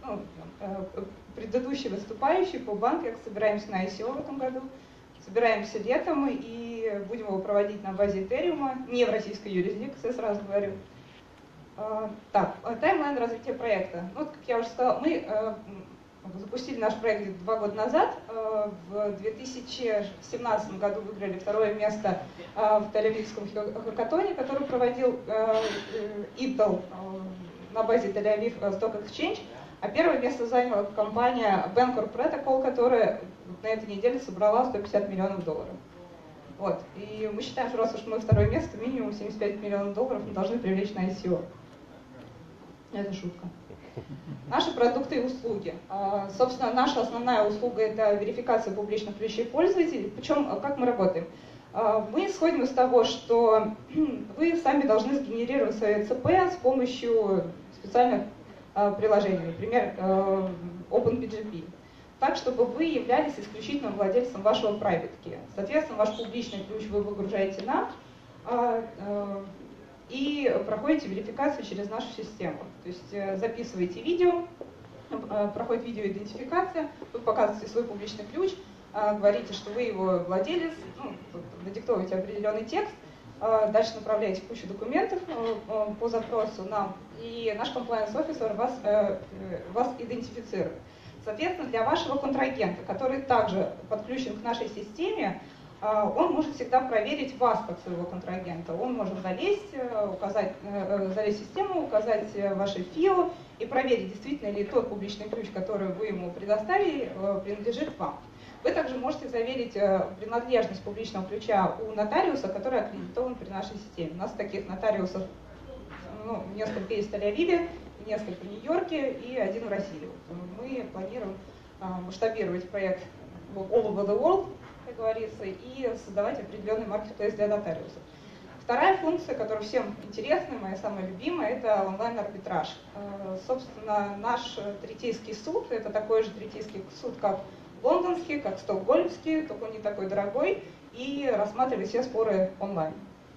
L: выступающие по банку, собираемся на ICO в этом году, собираемся летом и будем его проводить на базе Ethereum, не в российской юрисдикции, сразу говорю. Так, таймлайн развития проекта. Ну, вот, как я уже сказала, мы запустили наш проект 2 года назад. В 2017 году выиграли 2-е место в Тель-Авивском хакатоне, который проводил Intel на базе Тель-Авив Stock Exchange, а первое место заняла компания Bancor Protocol, которая на этой неделе собрала $150 миллионов. Вот. И мы считаем, что раз уж мы второе место, минимум $75 миллионов мы должны привлечь на ICO. Это шутка. Наши продукты и услуги. Собственно, наша основная услуга – это верификация публичных ключей пользователей. Причем, как мы работаем? Мы исходим из того, что вы сами должны сгенерировать свои ЦП с помощью специальных приложений, например, OpenPGP, так, чтобы вы являлись исключительным владельцем вашего private key. Соответственно, ваш публичный ключ вы выгружаете нам и проходите верификацию через нашу систему. То есть записываете видео, проходит видеоидентификация, вы показываете свой публичный ключ, говорите, что вы его владелец, надиктовываете определенный текст, дальше направляете кучу документов по запросу нам, и наш compliance officer вас идентифицирует. Соответственно, для вашего контрагента, который также подключен к нашей системе, он может всегда проверить вас как своего контрагента. Он может залезть в систему, указать ваши ФИО и проверить, действительно ли тот публичный ключ, который вы ему предоставили, принадлежит вам. Вы также можете заверить принадлежность публичного ключа у нотариуса, который аккредитован при нашей системе. У нас таких нотариусов несколько есть в Тель-Авиве, несколько в Нью-Йорке и один в России. Мы планируем масштабировать проект all over the world, как говорится, и создавать определенный маркетплейс для нотариусов. Вторая функция, которая всем интересна, моя самая любимая, это онлайн-арбитраж. Собственно, наш третейский суд, это такой же третейский суд, как лондонский, как стокгольмский, только он не такой дорогой, и рассматривает все споры онлайн.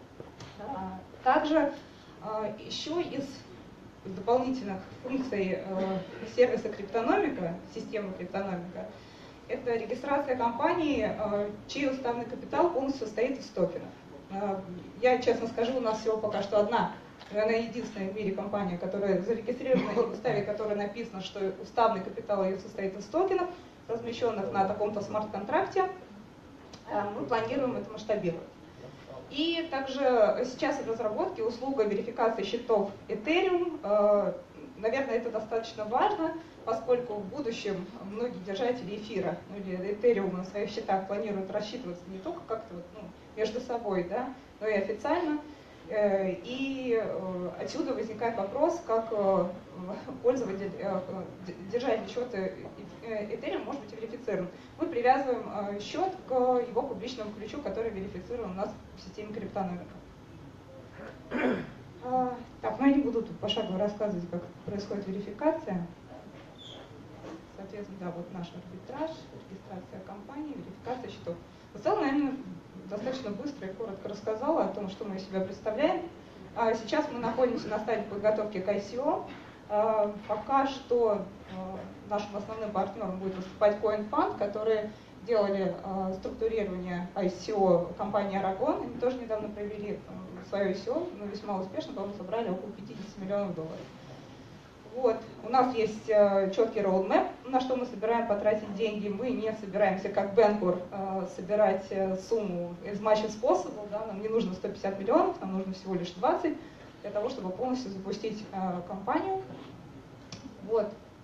L: Также еще из дополнительных функций сервиса Криптономика, системы Криптономика, это регистрация компании, чей уставный капитал полностью состоит из токенов. Я честно скажу, у нас всего пока что одна, она единственная в мире компания, которая зарегистрирована и в уставе, которой написано, что уставный капитал ее состоит из токенов, размещенных на таком-то смарт-контракте. Мы планируем это масштабировать. И также сейчас в разработке услуга верификации счетов Ethereum. Наверное, это достаточно важно, поскольку в будущем многие держатели эфира или Ethereum на своих счетах планируют рассчитываться не только как-то между собой, да, но и официально. И отсюда возникает вопрос, как пользователь, держатель счета Ethereum может быть верифицирован. Мы привязываем счет к его публичному ключу, который верифицирован у нас в системе Криптономика. Так, я не буду тут пошагово рассказывать, как происходит верификация. Соответственно, да, вот наш арбитраж, регистрация компании, верификация счетов. В целом, наверное, достаточно быстро и коротко рассказала о том, что мы из себя представляем. Сейчас мы находимся на стадии подготовки к ICO. Пока что нашим основным партнером будет выступать CoinFund, которые делали структурирование ICO компании Aragon. Они тоже недавно провели свое ICO, но весьма успешно, по-моему, собрали около $50 миллионов. Вот. У нас есть четкий roadmap, на что мы собираем потратить деньги. Мы не собираемся, как Bancor, собирать сумму as much as possible. Да? Нам не нужно 150 миллионов, нам нужно всего лишь 20 для того, чтобы полностью запустить компанию. Вот.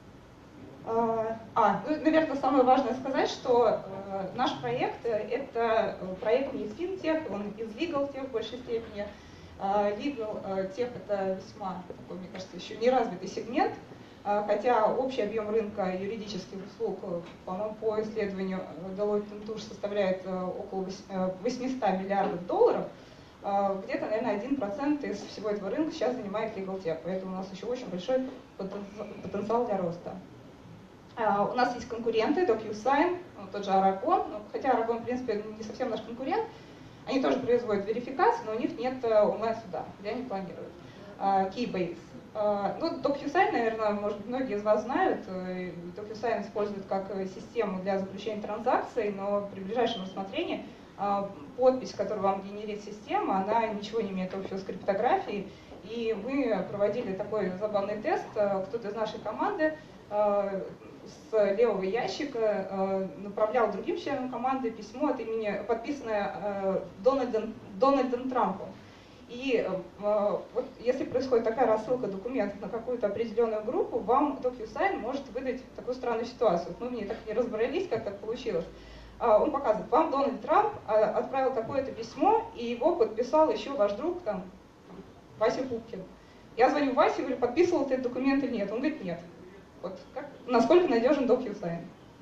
L: Наверное, самое важное сказать, что наш проект – это проект не из финтех, он из legal тех в большей степени. Legal тех – это весьма, такой, мне кажется, еще не развитый сегмент, хотя общий объем рынка юридических услуг, по-моему, по исследованию Deloitte & Touche составляет около $800 миллиардов, где-то, наверное, 1% из всего этого рынка сейчас занимает legal tech, поэтому у нас еще очень большой потенциал для роста. У нас есть конкуренты, DocuSign, тот же Aragon, хотя Aragon, в принципе, не совсем наш конкурент. Они тоже производят верификацию, но у них нет онлайн-суда, где они планируют. Keybase. DocuSign, наверное, может быть, многие из вас знают. DocuSign используют как систему для заключения транзакций, но при ближайшем рассмотрении подпись, которую вам генерит система, она ничего не имеет общего с криптографией. И мы проводили такой забавный тест. Кто-то из нашей команды с левого ящика направлял другим членам команды письмо от имени, подписанное Дональдом Трампом. И вот если происходит такая рассылка документов на какую-то определенную группу, вам DocuSign может выдать такую странную ситуацию. Мы в ней так не разобрались, как так получилось. Он показывает, вам Дональд Трамп отправил такое-то письмо, и его подписал еще ваш друг, там, Вася Пупкин. Я звоню Васе и говорю, подписывал ты этот документ или нет? Он говорит, нет. Вот насколько надежен DocuSign?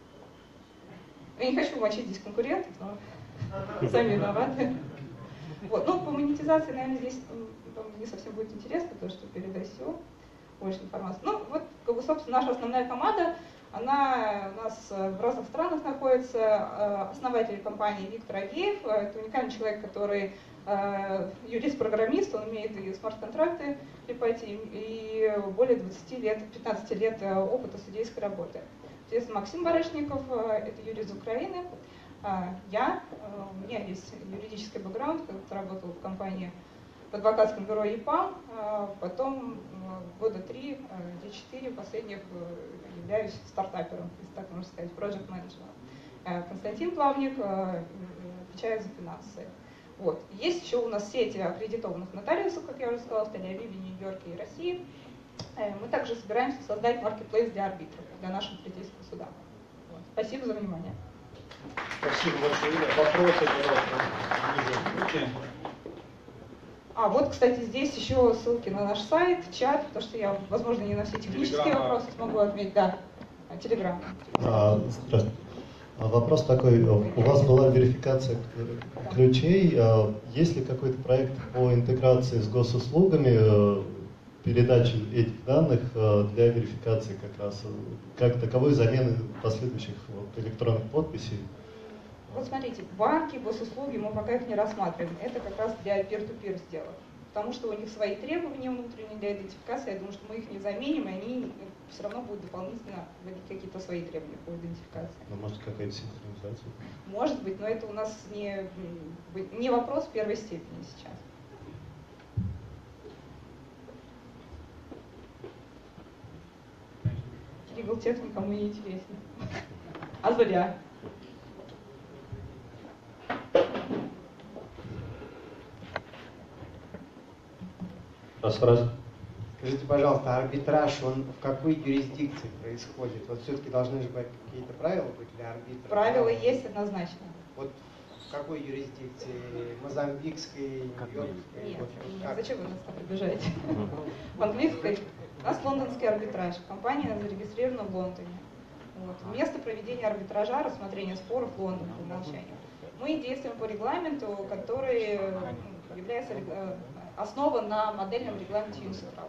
L: Я не хочу мочить здесь конкурентов, но сами виноваты. Вот. Ну, по монетизации, наверное, здесь не совсем будет интересно, потому что перед ICO больше информации. Ну, вот, как бы, собственно, наша основная команда, она у нас в разных странах находится. Основатель компании Виктор Агеев. Это уникальный человек, который юрист-программист, он имеет и смарт-контракты и более 20 лет, 15 лет опыта судейской работы. Соответственно, Максим Барышников, это юрист из Украины. У меня есть юридический бэкграунд, когда работала в компании в адвокатском бюро ЕПАМ, потом года 3, где 4 последних являюсь стартапером, если так можно сказать, проект-менеджером. Константин Плавник, отвечает за финансы. Вот. Есть еще у нас сети аккредитованных нотариусов, как я уже сказала, в Тель-Авиве, Нью-Йорке и России. Мы также собираемся создать маркетплейс для арбитров, для наших третейских судов. Вот. Спасибо за внимание.
C: Спасибо большое, Юля. Вопросы, пожалуйста.
L: Вот, кстати, здесь еще ссылки на наш сайт, чат, потому что я, возможно, не на все технические вопросы смогу ответить. Да, Телеграм.
E: Здравствуйте. Вопрос такой. У вас была верификация ключей. Есть ли какой-то проект по интеграции с госуслугами, передачи этих данных для верификации как раз, как таковой замены последующих электронных подписей?
L: Вот смотрите, банки, госуслуги, мы пока их не рассматриваем. Это как раз для peer-to-peer сделок. Потому что у них свои требования внутренние для идентификации. Я думаю, что мы их не заменим, и они все равно будут дополнительно вводить какие-то свои требования по идентификации.
E: Ну, может, какая-то синхронизация?
L: Может быть, но это у нас не вопрос первой степени сейчас. Legal Tech никому не интересен. А зря.
N: Скажите, пожалуйста, арбитраж, он в какой юрисдикции происходит? Вот все-таки должны же быть какие-то правила быть для арбитра?
L: Правила есть однозначно.
N: Вот в какой юрисдикции? Мозамбикской, Нью-Йоркской?
L: Нет,
N: вот,
L: нет, зачем вы нас так обижаете? В английской. У нас лондонский арбитраж. Компания зарегистрирована в Лондоне. Вот. Место проведения арбитража, рассмотрения споров в Лондоне по умолчанию. Мы действуем по регламенту, который является основан на модельном регламенте ЮНИСЕФРАЛ.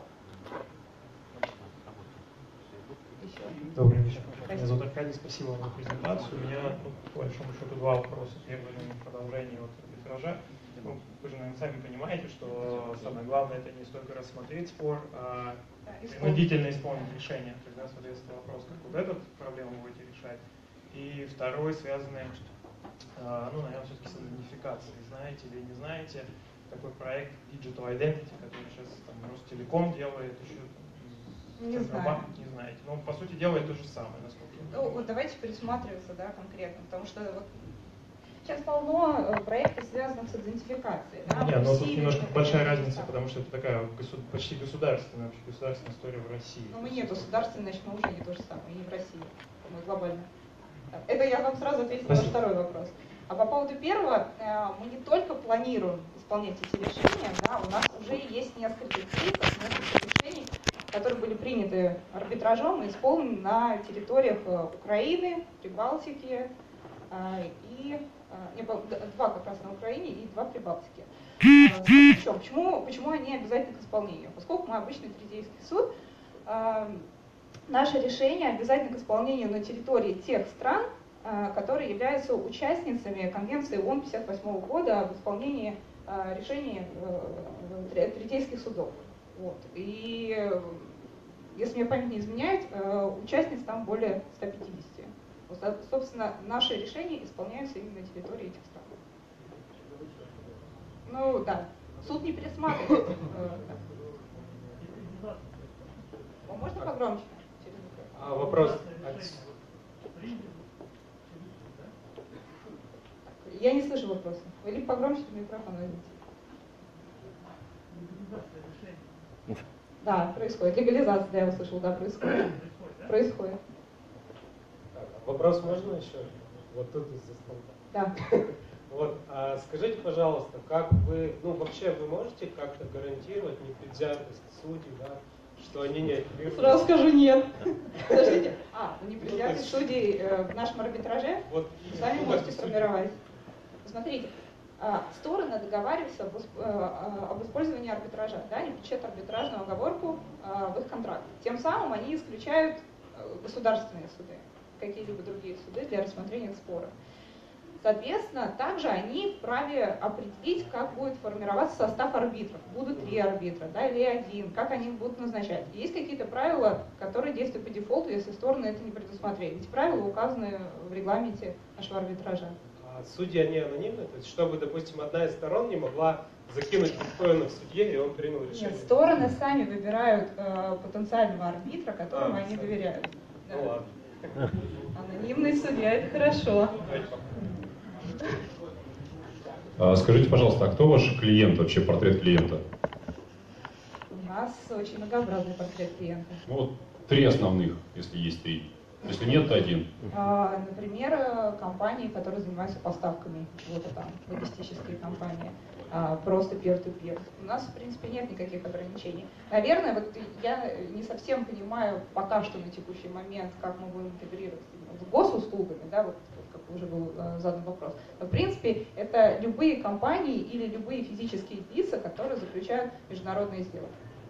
S: Добрый вечер. Меня зовут Аркадий, спасибо вам за презентацию. У меня, по большому счету, два вопроса. Первый в продолжении арбитража. Вы же, наверное, сами понимаете, что самое главное это не столько рассмотреть спор, а принудительно исполнить решение. Тогда, соответственно, вопрос, как вот эту проблему будете решать. И второй, связанный, наверное, все-таки с идентификацией. Знаете или не знаете, такой проект Digital Identity, который сейчас Ростелеком делает, еще
L: не знаю.
S: Не знаете. Но по сути делает то же самое, насколько я понимаю.
L: Вот давайте присматриваться, да, конкретно, потому что вот сейчас полно проектов, связанных с идентификацией. Да?
S: Нет, но тут немножко большая разница, потому что это такая почти государственная история в России.
L: Но мы не государственные, значит, мы уже не то же самое, и не в России, мы глобально. Это я вам сразу ответила на второй вопрос. А по поводу первого, мы не только планируем исполнять эти решения, да, у нас уже есть несколько кейсов, несколько решений, которые были приняты арбитражом и исполнены на территориях Украины, Прибалтики и два как раз на Украине и два в Прибалтике. Почему они обязательны к исполнению? Поскольку мы обычный третейский суд, наше решение обязательно к исполнению на территории тех стран, которые являются участницами Конвенции ООН 1958 года об исполнении решений третейских судов. Вот. И если мне память не изменяет, участниц там более 150. Вот, собственно, наши решения исполняются именно на территории этих стран. Ну да, суд не пересматривает. Можно погромче?
S: Вопрос.
L: Я не слышу вопроса. Вы либо погромче, либо микрофон возьмите. Да, происходит. Легализация, да, я услышал, да, происходит. Происходит.
H: Вопрос можно еще? Вот тут из-за стола.
L: Да.
H: Вот, скажите, пожалуйста, как вы, ну вообще вы можете как-то гарантировать непредвзятость судей, да, что они не апеллируют?
L: Сразу скажу нет. Подождите. Непредвзятость судей в нашем арбитраже
H: вот,
L: сами можете сформировать. Смотрите, стороны договариваются об использовании арбитража, да, они включают арбитражную оговорку в их контракт. Тем самым они исключают государственные суды, какие-либо другие суды для рассмотрения спора. Соответственно, также они вправе определить, как будет формироваться состав арбитров. Будут 3 арбитра, да, или 1, как они их будут назначать. Есть какие-то правила, которые действуют по дефолту, если стороны это не предусмотрели. Эти правила указаны в регламенте нашего арбитража.
H: А судьи, они анонимны? То есть, чтобы, допустим, одна из сторон не могла закинуть биткоина в судье, и он принял решение?
L: Нет, стороны сами выбирают потенциального арбитра, которому они доверяют. Да.
H: Ну ладно.
L: Анонимный судья, это хорошо.
I: Скажите, пожалуйста, а кто ваш клиент, вообще портрет клиента?
L: У нас очень многообразный портрет клиента.
I: Ну, вот 3 основных, если есть 3. Если нет, то 1.
L: Например, компании, которые занимаются поставками, вот там, логистические компании, просто peer-to-peer. У нас, в принципе, нет никаких ограничений. Наверное, вот я не совсем понимаю пока что на текущий момент, как мы будем интегрировать с госуслугами, да, вот как уже был задан вопрос. Но, в принципе, это любые компании или любые физические лица, которые заключают международные сделки.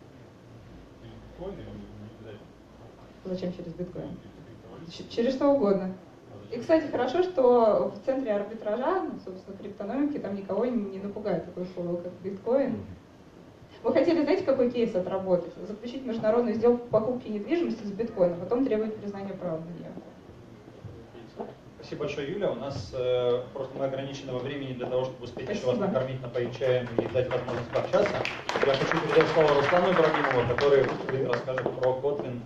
L: Зачем через биткоин? Через что угодно. И, кстати, хорошо, что в центре арбитража, ну, собственно, криптономики, там никого не напугает такое слово, как биткоин. Мы хотели, знаете, какой кейс отработать? Заключить международную сделку по покупке недвижимости с биткоином, потом требовать признания права на нее.
Q: Спасибо большое, Юля. У нас просто мы ограничены во времени для того, чтобы успеть еще вас накормить, напоить чаем и дать возможность пообщаться. Я хочу передать слово Руслану Ибрагимову, который расскажет про Kotlin.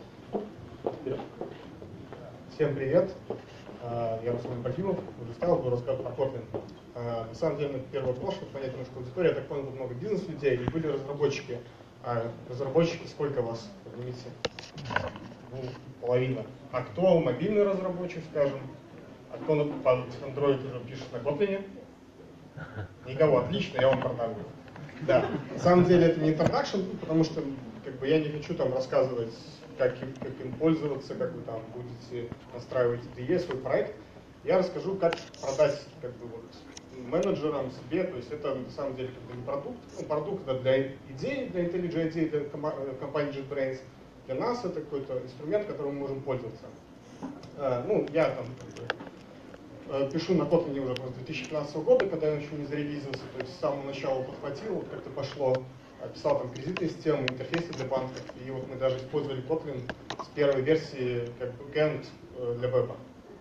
T: Всем привет. Я Руслан Ибрагимов. Уже сказал, буду рассказывать про Kotlin. На самом деле, первый вопрос, чтобы понять немножко аудиторию. Я так понял, тут много бизнес-людей и были разработчики. Разработчики сколько вас? Поднимите. Ну, половина. А кто мобильный разработчик, скажем? А кто под Android уже пишет на Kotlin? Никого. Отлично, я вам продавлю. Да. На самом деле это не introduction, потому что я не хочу там рассказывать, как им пользоваться, как вы там будете настраивать IDE, свой проект. Я расскажу, как продать менеджерам, себе. То есть это на самом деле не продукт. Ну, продукт для идей, для IntelliJ идей, для компании JetBrains. Для нас это какой-то инструмент, которым мы можем пользоваться. Я там пишу на Kotlin уже с 2015 года, когда он еще не зарелизился, то есть с самого начала подхватил, как-то пошло, писал там кредитные системы, интерфейсы для банков, и вот мы даже использовали Kotlin с первой версии как backend для веба.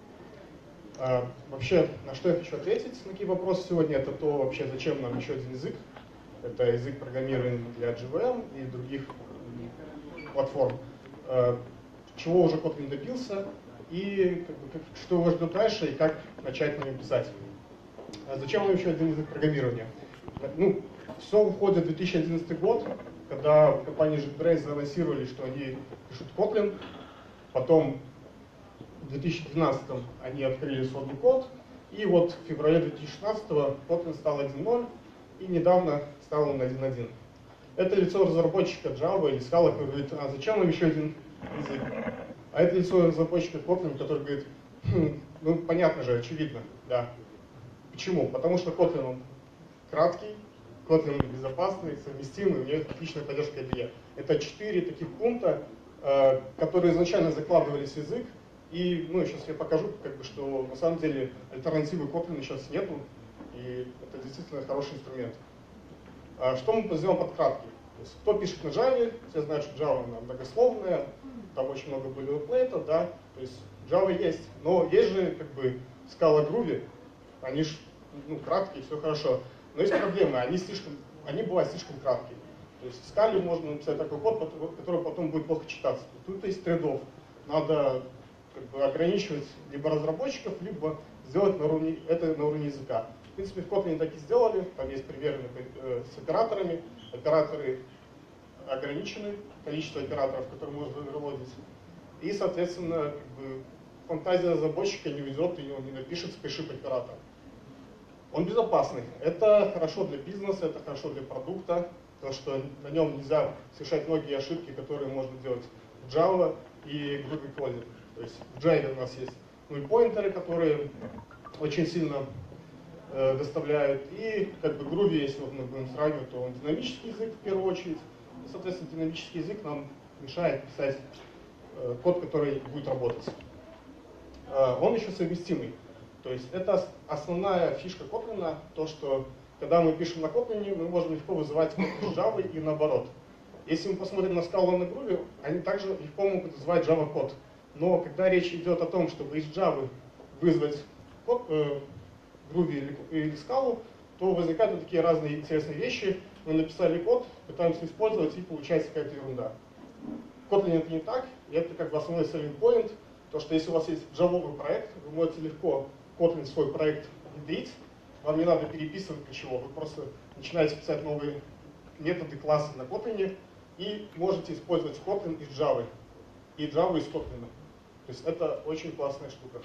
T: Вообще, на что я хочу ответить, на какие вопросы сегодня, это то вообще, зачем нам еще один язык. Это язык программирования для JVM и других платформ. Чего уже Kotlin добился, и что его ждет дальше, и как начать на нем писать. Зачем нам еще один язык программирования? Все уходит в 2011 год, когда в компании JetBrains заанонсировали, что они пишут Kotlin. Потом в 2012 они открыли сводный код. И вот в феврале 2016 Kotlin стал 1.0, и недавно стал он 1.1. Это лицо разработчика Java или Scala, который говорит, а зачем нам еще один язык? А это лицо разработчика Kotlin, который говорит, понятно же, очевидно, да. Почему? Потому что Kotlin он краткий, Kotlin безопасный, совместимый, у него отличная поддержка IDE. Это 4 таких пункта, которые изначально закладывались в язык, и сейчас я покажу, что на самом деле альтернативы Kotlin сейчас нету, и это действительно хороший инструмент. Что мы позовем под краткий? То есть, кто пишет на Java, все знают, что Java она многословная, там очень много boilerplate, да, то есть Java есть, но есть же Scala Groovy, они же краткие, все хорошо. Но есть проблемы, они бывают слишком краткие. То есть в Scala можно написать такой код, который потом будет плохо читаться. Тут есть трейд-офф. Надо ограничивать либо разработчиков, либо сделать это на уровне языка. принципе, в Kotlin так и сделали. Там есть примеры с операторами. Операторы ограничены, количество операторов, которые можно выводить. И, соответственно, фантазия разработчика не уйдет, и он не напишет спешип оператор. Он безопасный. Это хорошо для бизнеса, это хорошо для продукта, потому что на нем нельзя совершать многие ошибки, которые можно делать в Java и в Groovy коде. То есть в Java у нас есть null-поинтеры, которые очень сильно доставляют. И Groovy, если мы будем сравнивать, то он динамический язык в первую очередь. И, соответственно, динамический язык нам мешает писать код, который будет работать. Он еще совместимый. То есть это основная фишка Kotlin, то что когда мы пишем на Kotlin, мы можем легко вызывать код из Java и наоборот. Если мы посмотрим на Scala и на Groovy, они также легко могут вызывать Java код. Но когда речь идет о том, чтобы из Java вызвать код, Groovy или Scala, то возникают вот такие разные интересные вещи. Мы написали код, пытаемся использовать, и получается какая-то ерунда. В Kotlin это не так, и это основной selling point, то что если у вас есть джавовый проект, вы можете легко Kotlin свой проект внедрить, вам не надо переписывать ничего, вы просто начинаете писать новые методы, классы на Kotlin, и можете использовать Kotlin из Java, и Java из Kotlin. То есть это очень классная штука.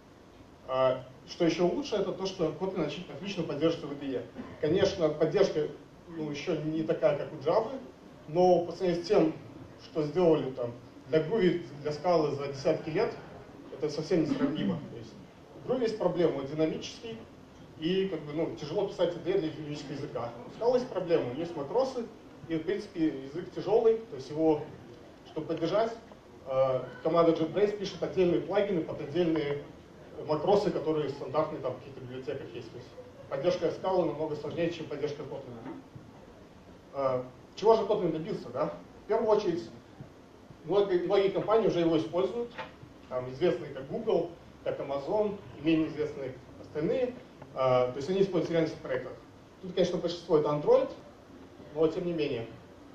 T: Что еще лучше, это то, что Kotlin отлично поддерживает IDE. Конечно, поддержка еще не такая, как у Java, но по сравнению с тем, что сделали там для Groovy, для Scala за десятки лет, это совсем несравнимо. То есть в Groovy есть проблема, он динамический, и тяжело писать IDE для динамического языка. У Scala есть проблема, есть макросы, и в принципе язык тяжелый, то есть его, чтобы поддержать, команда JetBrains пишет отдельные плагины под отдельные макросы, которые стандартные там в каких-то библиотеках есть. То есть поддержка Scala намного сложнее, чем поддержка Kotlin. Чего же Kotlin добился, да? В первую очередь, многие компании уже его используют, там известные как Google, как Amazon, и менее известные остальные. То есть они используют в реальных проектах. Тут, конечно, большинство это Android, но тем не менее.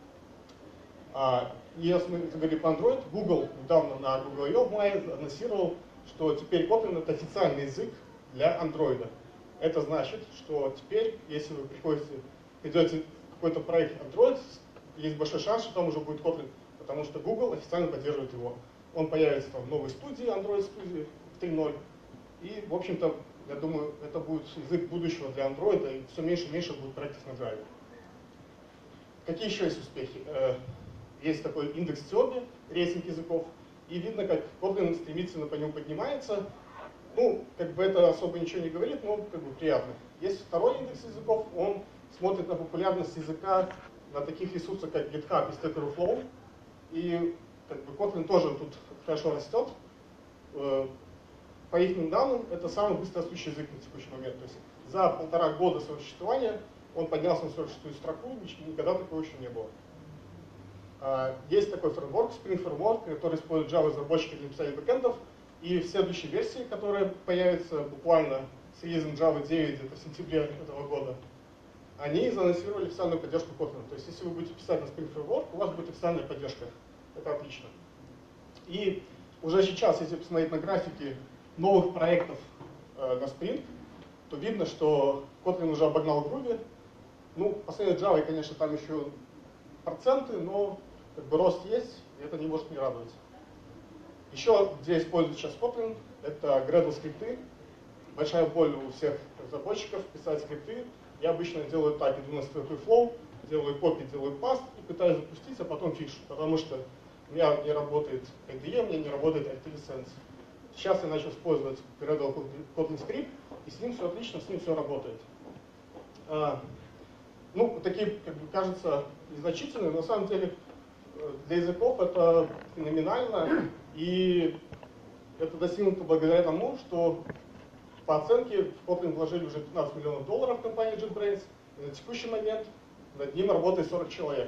T: Если мы говорим по Android, Google недавно на Google I.O. в мае анонсировал, что теперь Kotlin это официальный язык для Android. Это значит, что теперь, если вы придете в какой-то проект Android, есть большой шанс, что там уже будет Kotlin, потому что Google официально поддерживает его. Он появится там в новой студии, Android студии 3.0. И, в общем-то, я думаю, это будет язык будущего для Android, и все меньше и меньше будет проектов на Java. Какие еще есть успехи? Есть такой индекс Тёби, рейтинг языков, и видно, как Kotlin стремительно по нему поднимается. Это особо ничего не говорит, но приятно. Есть второй индекс языков, он смотрит на популярность языка на таких ресурсах, как GitHub и Stack Overflow. И Kotlin тоже тут хорошо растет. По их данным, это самый быстрорастущий язык на текущий момент. То есть за 1,5 года своего существования он поднялся на 46-ю строку, никогда такого еще не было. Есть такой фреймворк, Spring Framework, который использует Java разработчики для написания бэкэндов. И в следующей версии, которая появится буквально с релизом Java 9 где-то в сентябре этого года, они заанонсировали официальную поддержку Kotlin. То есть если вы будете писать на Spring Framework, у вас будет официальная поддержка. Это отлично. И уже сейчас, если посмотреть на графики новых проектов на Spring, то видно, что Kotlin уже обогнал Groovy. По сравнению с Java, конечно, там еще проценты, но рост есть, и это не может не радовать. Еще, где используют сейчас Kotlin, это Gradle скрипты. Большая боль у всех разработчиков писать скрипты. Я обычно делаю так, иду на строку flow, делаю копи, делаю паст и пытаюсь запустить, а потом фишу, потому что у меня не работает IDE, у меня не работает ITLicense. Сейчас я начал использовать Gradle Kotlin скрипт, и с ним все отлично, с ним все работает. Такие, кажется, незначительные, но на самом деле для языков это феноменально, и это достигнуто благодаря тому, что по оценке в Kotlin вложили уже $15 миллионов в компанию JetBrains, и на текущий момент над ним работает 40 человек.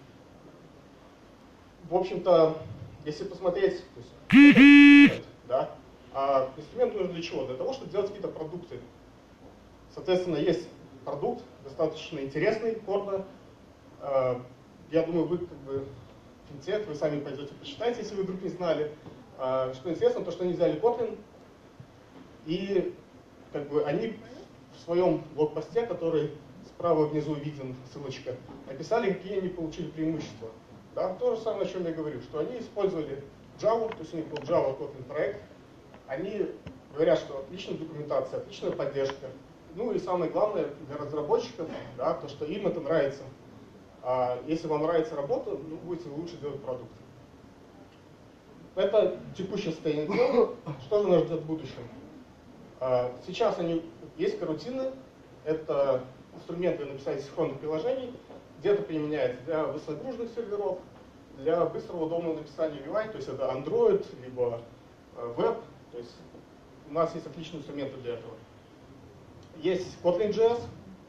T: В общем-то, если посмотреть, да, инструмент нужен для чего? Для того, чтобы делать какие-то продукты. Соответственно, есть продукт, достаточно интересный, корно. Я думаю, вы финтех, вы сами пойдете почитайте, если вы вдруг не знали. Что интересно, то что они взяли Kotlin, и они в своем блогпосте, который справа внизу виден, ссылочка, написали, какие они получили преимущества. Да? То же самое, о чем я говорю, что они использовали Java, то есть у них был Java Kotlin проект, они говорят, что отличная документация, отличная поддержка, ну и самое главное для разработчиков, да, то, что им это нравится. А если вам нравится работа, ну, будете лучше делать продукт. Это текущее состояние дела. Что же нас ждет в будущем? Сейчас есть карутины, это инструменты для написания синхронных приложений, где-то применяется для высокогруженных серверов, для быстрого удобного написания UI, то есть это Android, либо веб, то есть у нас есть отличные инструменты для этого. Есть Kotlin.js,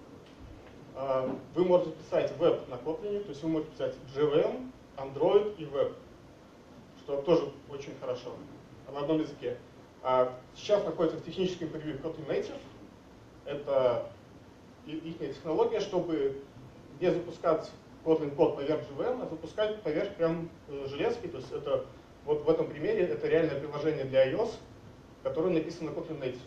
T: вы можете писать веб на Kotlin, то есть вы можете писать JVM, Android и веб, что тоже очень хорошо, на одном языке. Сейчас находится в техническом превью Kotlin Native, это их технология, чтобы не запускать Kotlin код поверх JVM, а запускать поверх прям железки, то есть это вот в этом примере это реальное приложение для iOS, которое написано на Kotlin Native.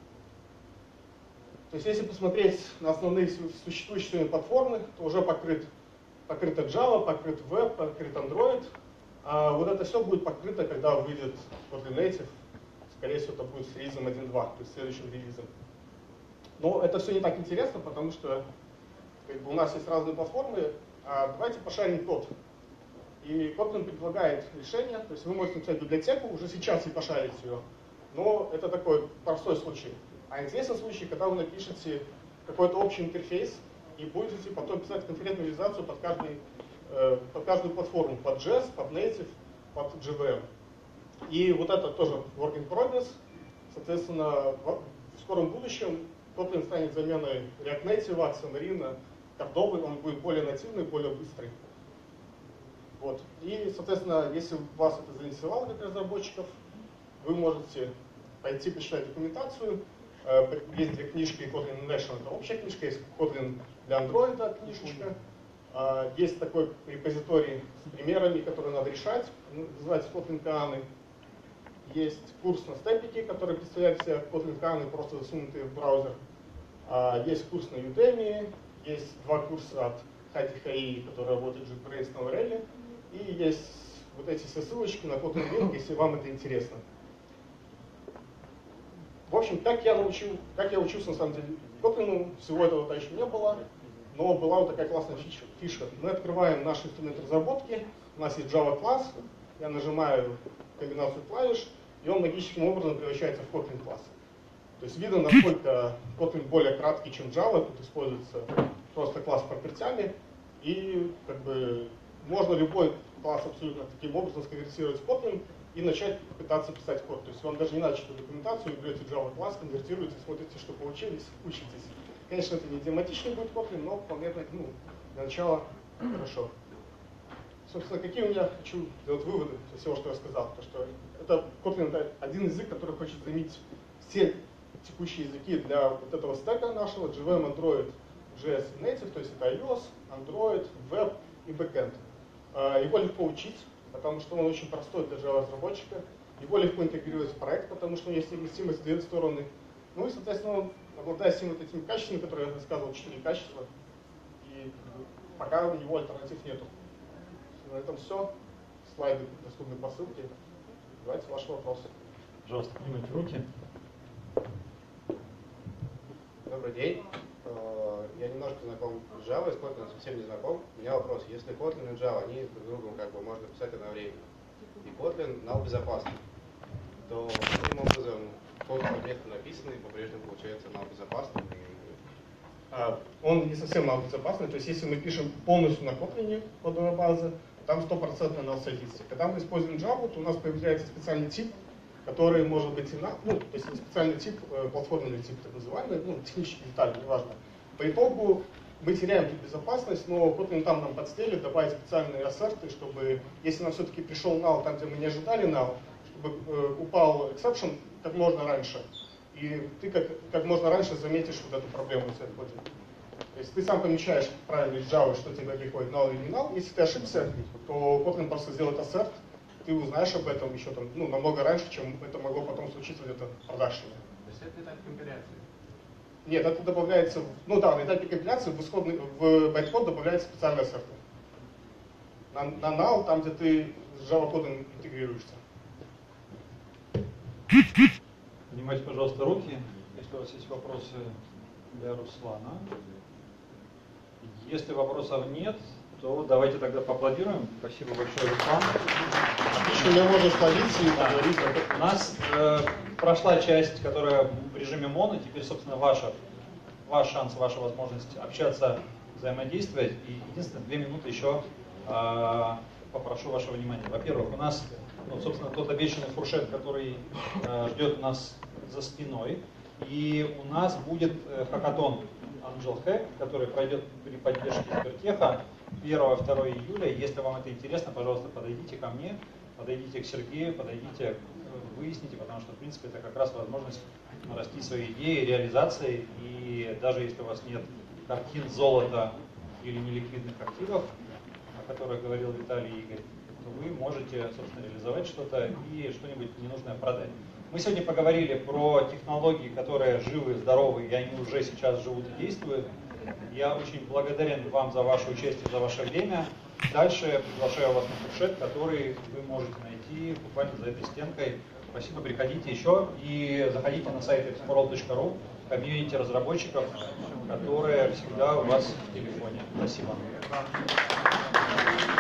T: То есть если посмотреть на основные существующие сегодня платформы, то уже покрыта Java, покрыт Web, покрыт Android. А вот это все будет покрыто, когда выйдет Kotlin Native. Скорее всего, это будет с релизом 1.2, то есть следующим релизом. Но это все не так интересно, потому что как бы, у нас есть разные платформы. Давайте пошарим код. И Kotlin предлагает решение, то есть вы можете написать библиотеку уже сейчас и пошарить ее. Но это такой простой случай. А интересный случай, когда вы напишете какой-то общий интерфейс и будете потом писать конкретную реализацию под каждую платформу, под JS, под Native, под JVM. И вот это тоже work in progress. Соответственно, в скором будущем Kotlin станет заменой React Native, Xamarin, Cordova, он будет более нативный, более быстрый. Вот. И, соответственно, если вас это заинтересовало как разработчиков, вы можете пойти почитать документацию. Есть две книжки, Kotlin National, это общая книжка, есть Kotlin для Android книжечка. Есть такой репозиторий с примерами, которые надо решать, называется Kotlin Kaаны. Есть курс на степике, который представляет себя Kotlin Kaаны, просто засунутые в браузер. Есть курс на Udemy, есть два курса от Хади Хаи, который работает в JetBrains на Laravel. И есть вот эти все ссылочки на Kotlin Link, если вам это интересно. В общем, как я учился на самом деле Kotlin, всего этого еще не было, но была вот такая классная фишка. Мы открываем наш инструмент разработки, у нас есть Java класс, я нажимаю комбинацию клавиш, и он магическим образом превращается в Kotlin класс. То есть видно, насколько Kotlin более краткий, чем Java, тут используется просто класс с пропертями, и как бы можно любой класс абсолютно таким образом сконвертировать в Kotlin и начать пытаться писать код. То есть вам даже не надо читать документацию, берете Java класс, конвертируете, смотрите, что получились, учитесь. Конечно, это не идиоматичный будет Kotlin, но вполне для начала хорошо. Собственно, какие у меня хочу сделать выводы из всего, что я сказал. То, что это Kotlin это один язык, который хочет заменить все текущие языки для вот этого стека нашего, JVM, Android, JS и Native, то есть это iOS, Android, Web и Backend. Его легко учить, потому что он очень простой для Java-разработчика. Его легко интегрировать в проект, потому что у него есть совместимость в две стороны. Ну и, соответственно, он обладает всеми вот этими качествами, которые я рассказывал, 4 качества. И пока у него альтернатив нету. На этом все. Слайды доступны по ссылке. Давайте ваши вопросы.
C: Пожалуйста, поднимите руки.
U: Добрый день. Я немножко знаком с Java, с Kotlin совсем не знаком. У меня вопрос. Если Kotlin и Java, они друг другом как бы можно писать одновременно, и Kotlin null безопасный, то каким образом код объекта написанный по-прежнему получается null безопасным?
T: Он не совсем null безопасный, то есть если мы пишем полностью на Kotlin кодовая база, там 100% null статистика. Когда мы используем Java, то у нас появляется специальный тип, который может быть и то есть специальный тип, платформенный тип так называемый, технические детали, неважно. По итогу мы теряем тут безопасность, но Kotlin там нам подстелит, добавить специальные ассерты, чтобы, если нам все-таки пришел null там, где мы не ожидали null, чтобы упал exception как можно раньше. И ты как можно раньше заметишь вот эту проблему у себя в Kotlin. То есть ты сам помечаешь правильно из Java, что тебе приходит null или не null. Если ты ошибся, то Kotlin просто сделает ассерт, ты узнаешь об этом еще там, намного раньше, чем это могло потом случиться где-то в продакшене.
U: То есть это этап компиляции?
T: Нет, это добавляется, ну да, на этапе компиляции в байткод добавляется специальный ассертор. На null, там, где ты с Java кодом интегрируешься.
C: Поднимайте, пожалуйста, руки, если у вас есть вопросы для Руслана. Если вопросов нет, то давайте тогда поаплодируем. Спасибо большое, Руслан.
T: Отлично, меня можно словить и поговорить.
C: У нас прошла часть, которая в режиме моно. Теперь, собственно, ваш шанс, ваша возможность общаться, взаимодействовать. И единственное, 2 минуты еще попрошу вашего внимания. Во-первых, у нас, собственно, тот обещанный фуршет, который ждет нас за спиной. И у нас будет хакатон Angel Hack, который пройдет при поддержке Сбертеха 1-2 июля. Если вам это интересно, пожалуйста, подойдите ко мне, подойдите к Сергею, подойдите, выясните, потому что, в принципе, это как раз возможность нарастить свои идеи, реализации. И даже если у вас нет картин, золота или неликвидных активов, о которых говорил Виталий и Игорь, то вы можете, собственно, реализовать что-то и что-нибудь ненужное продать. Мы сегодня поговорили про технологии, которые живы, здоровы, и они уже сейчас живут и действуют. Я очень благодарен вам за ваше участие, за ваше время. Дальше приглашаю вас на фуршет, который вы можете найти буквально за этой стенкой. Спасибо, приходите еще и заходите на сайт explorl.ru, комьюнити разработчиков, которые всегда у вас в телефоне. Спасибо.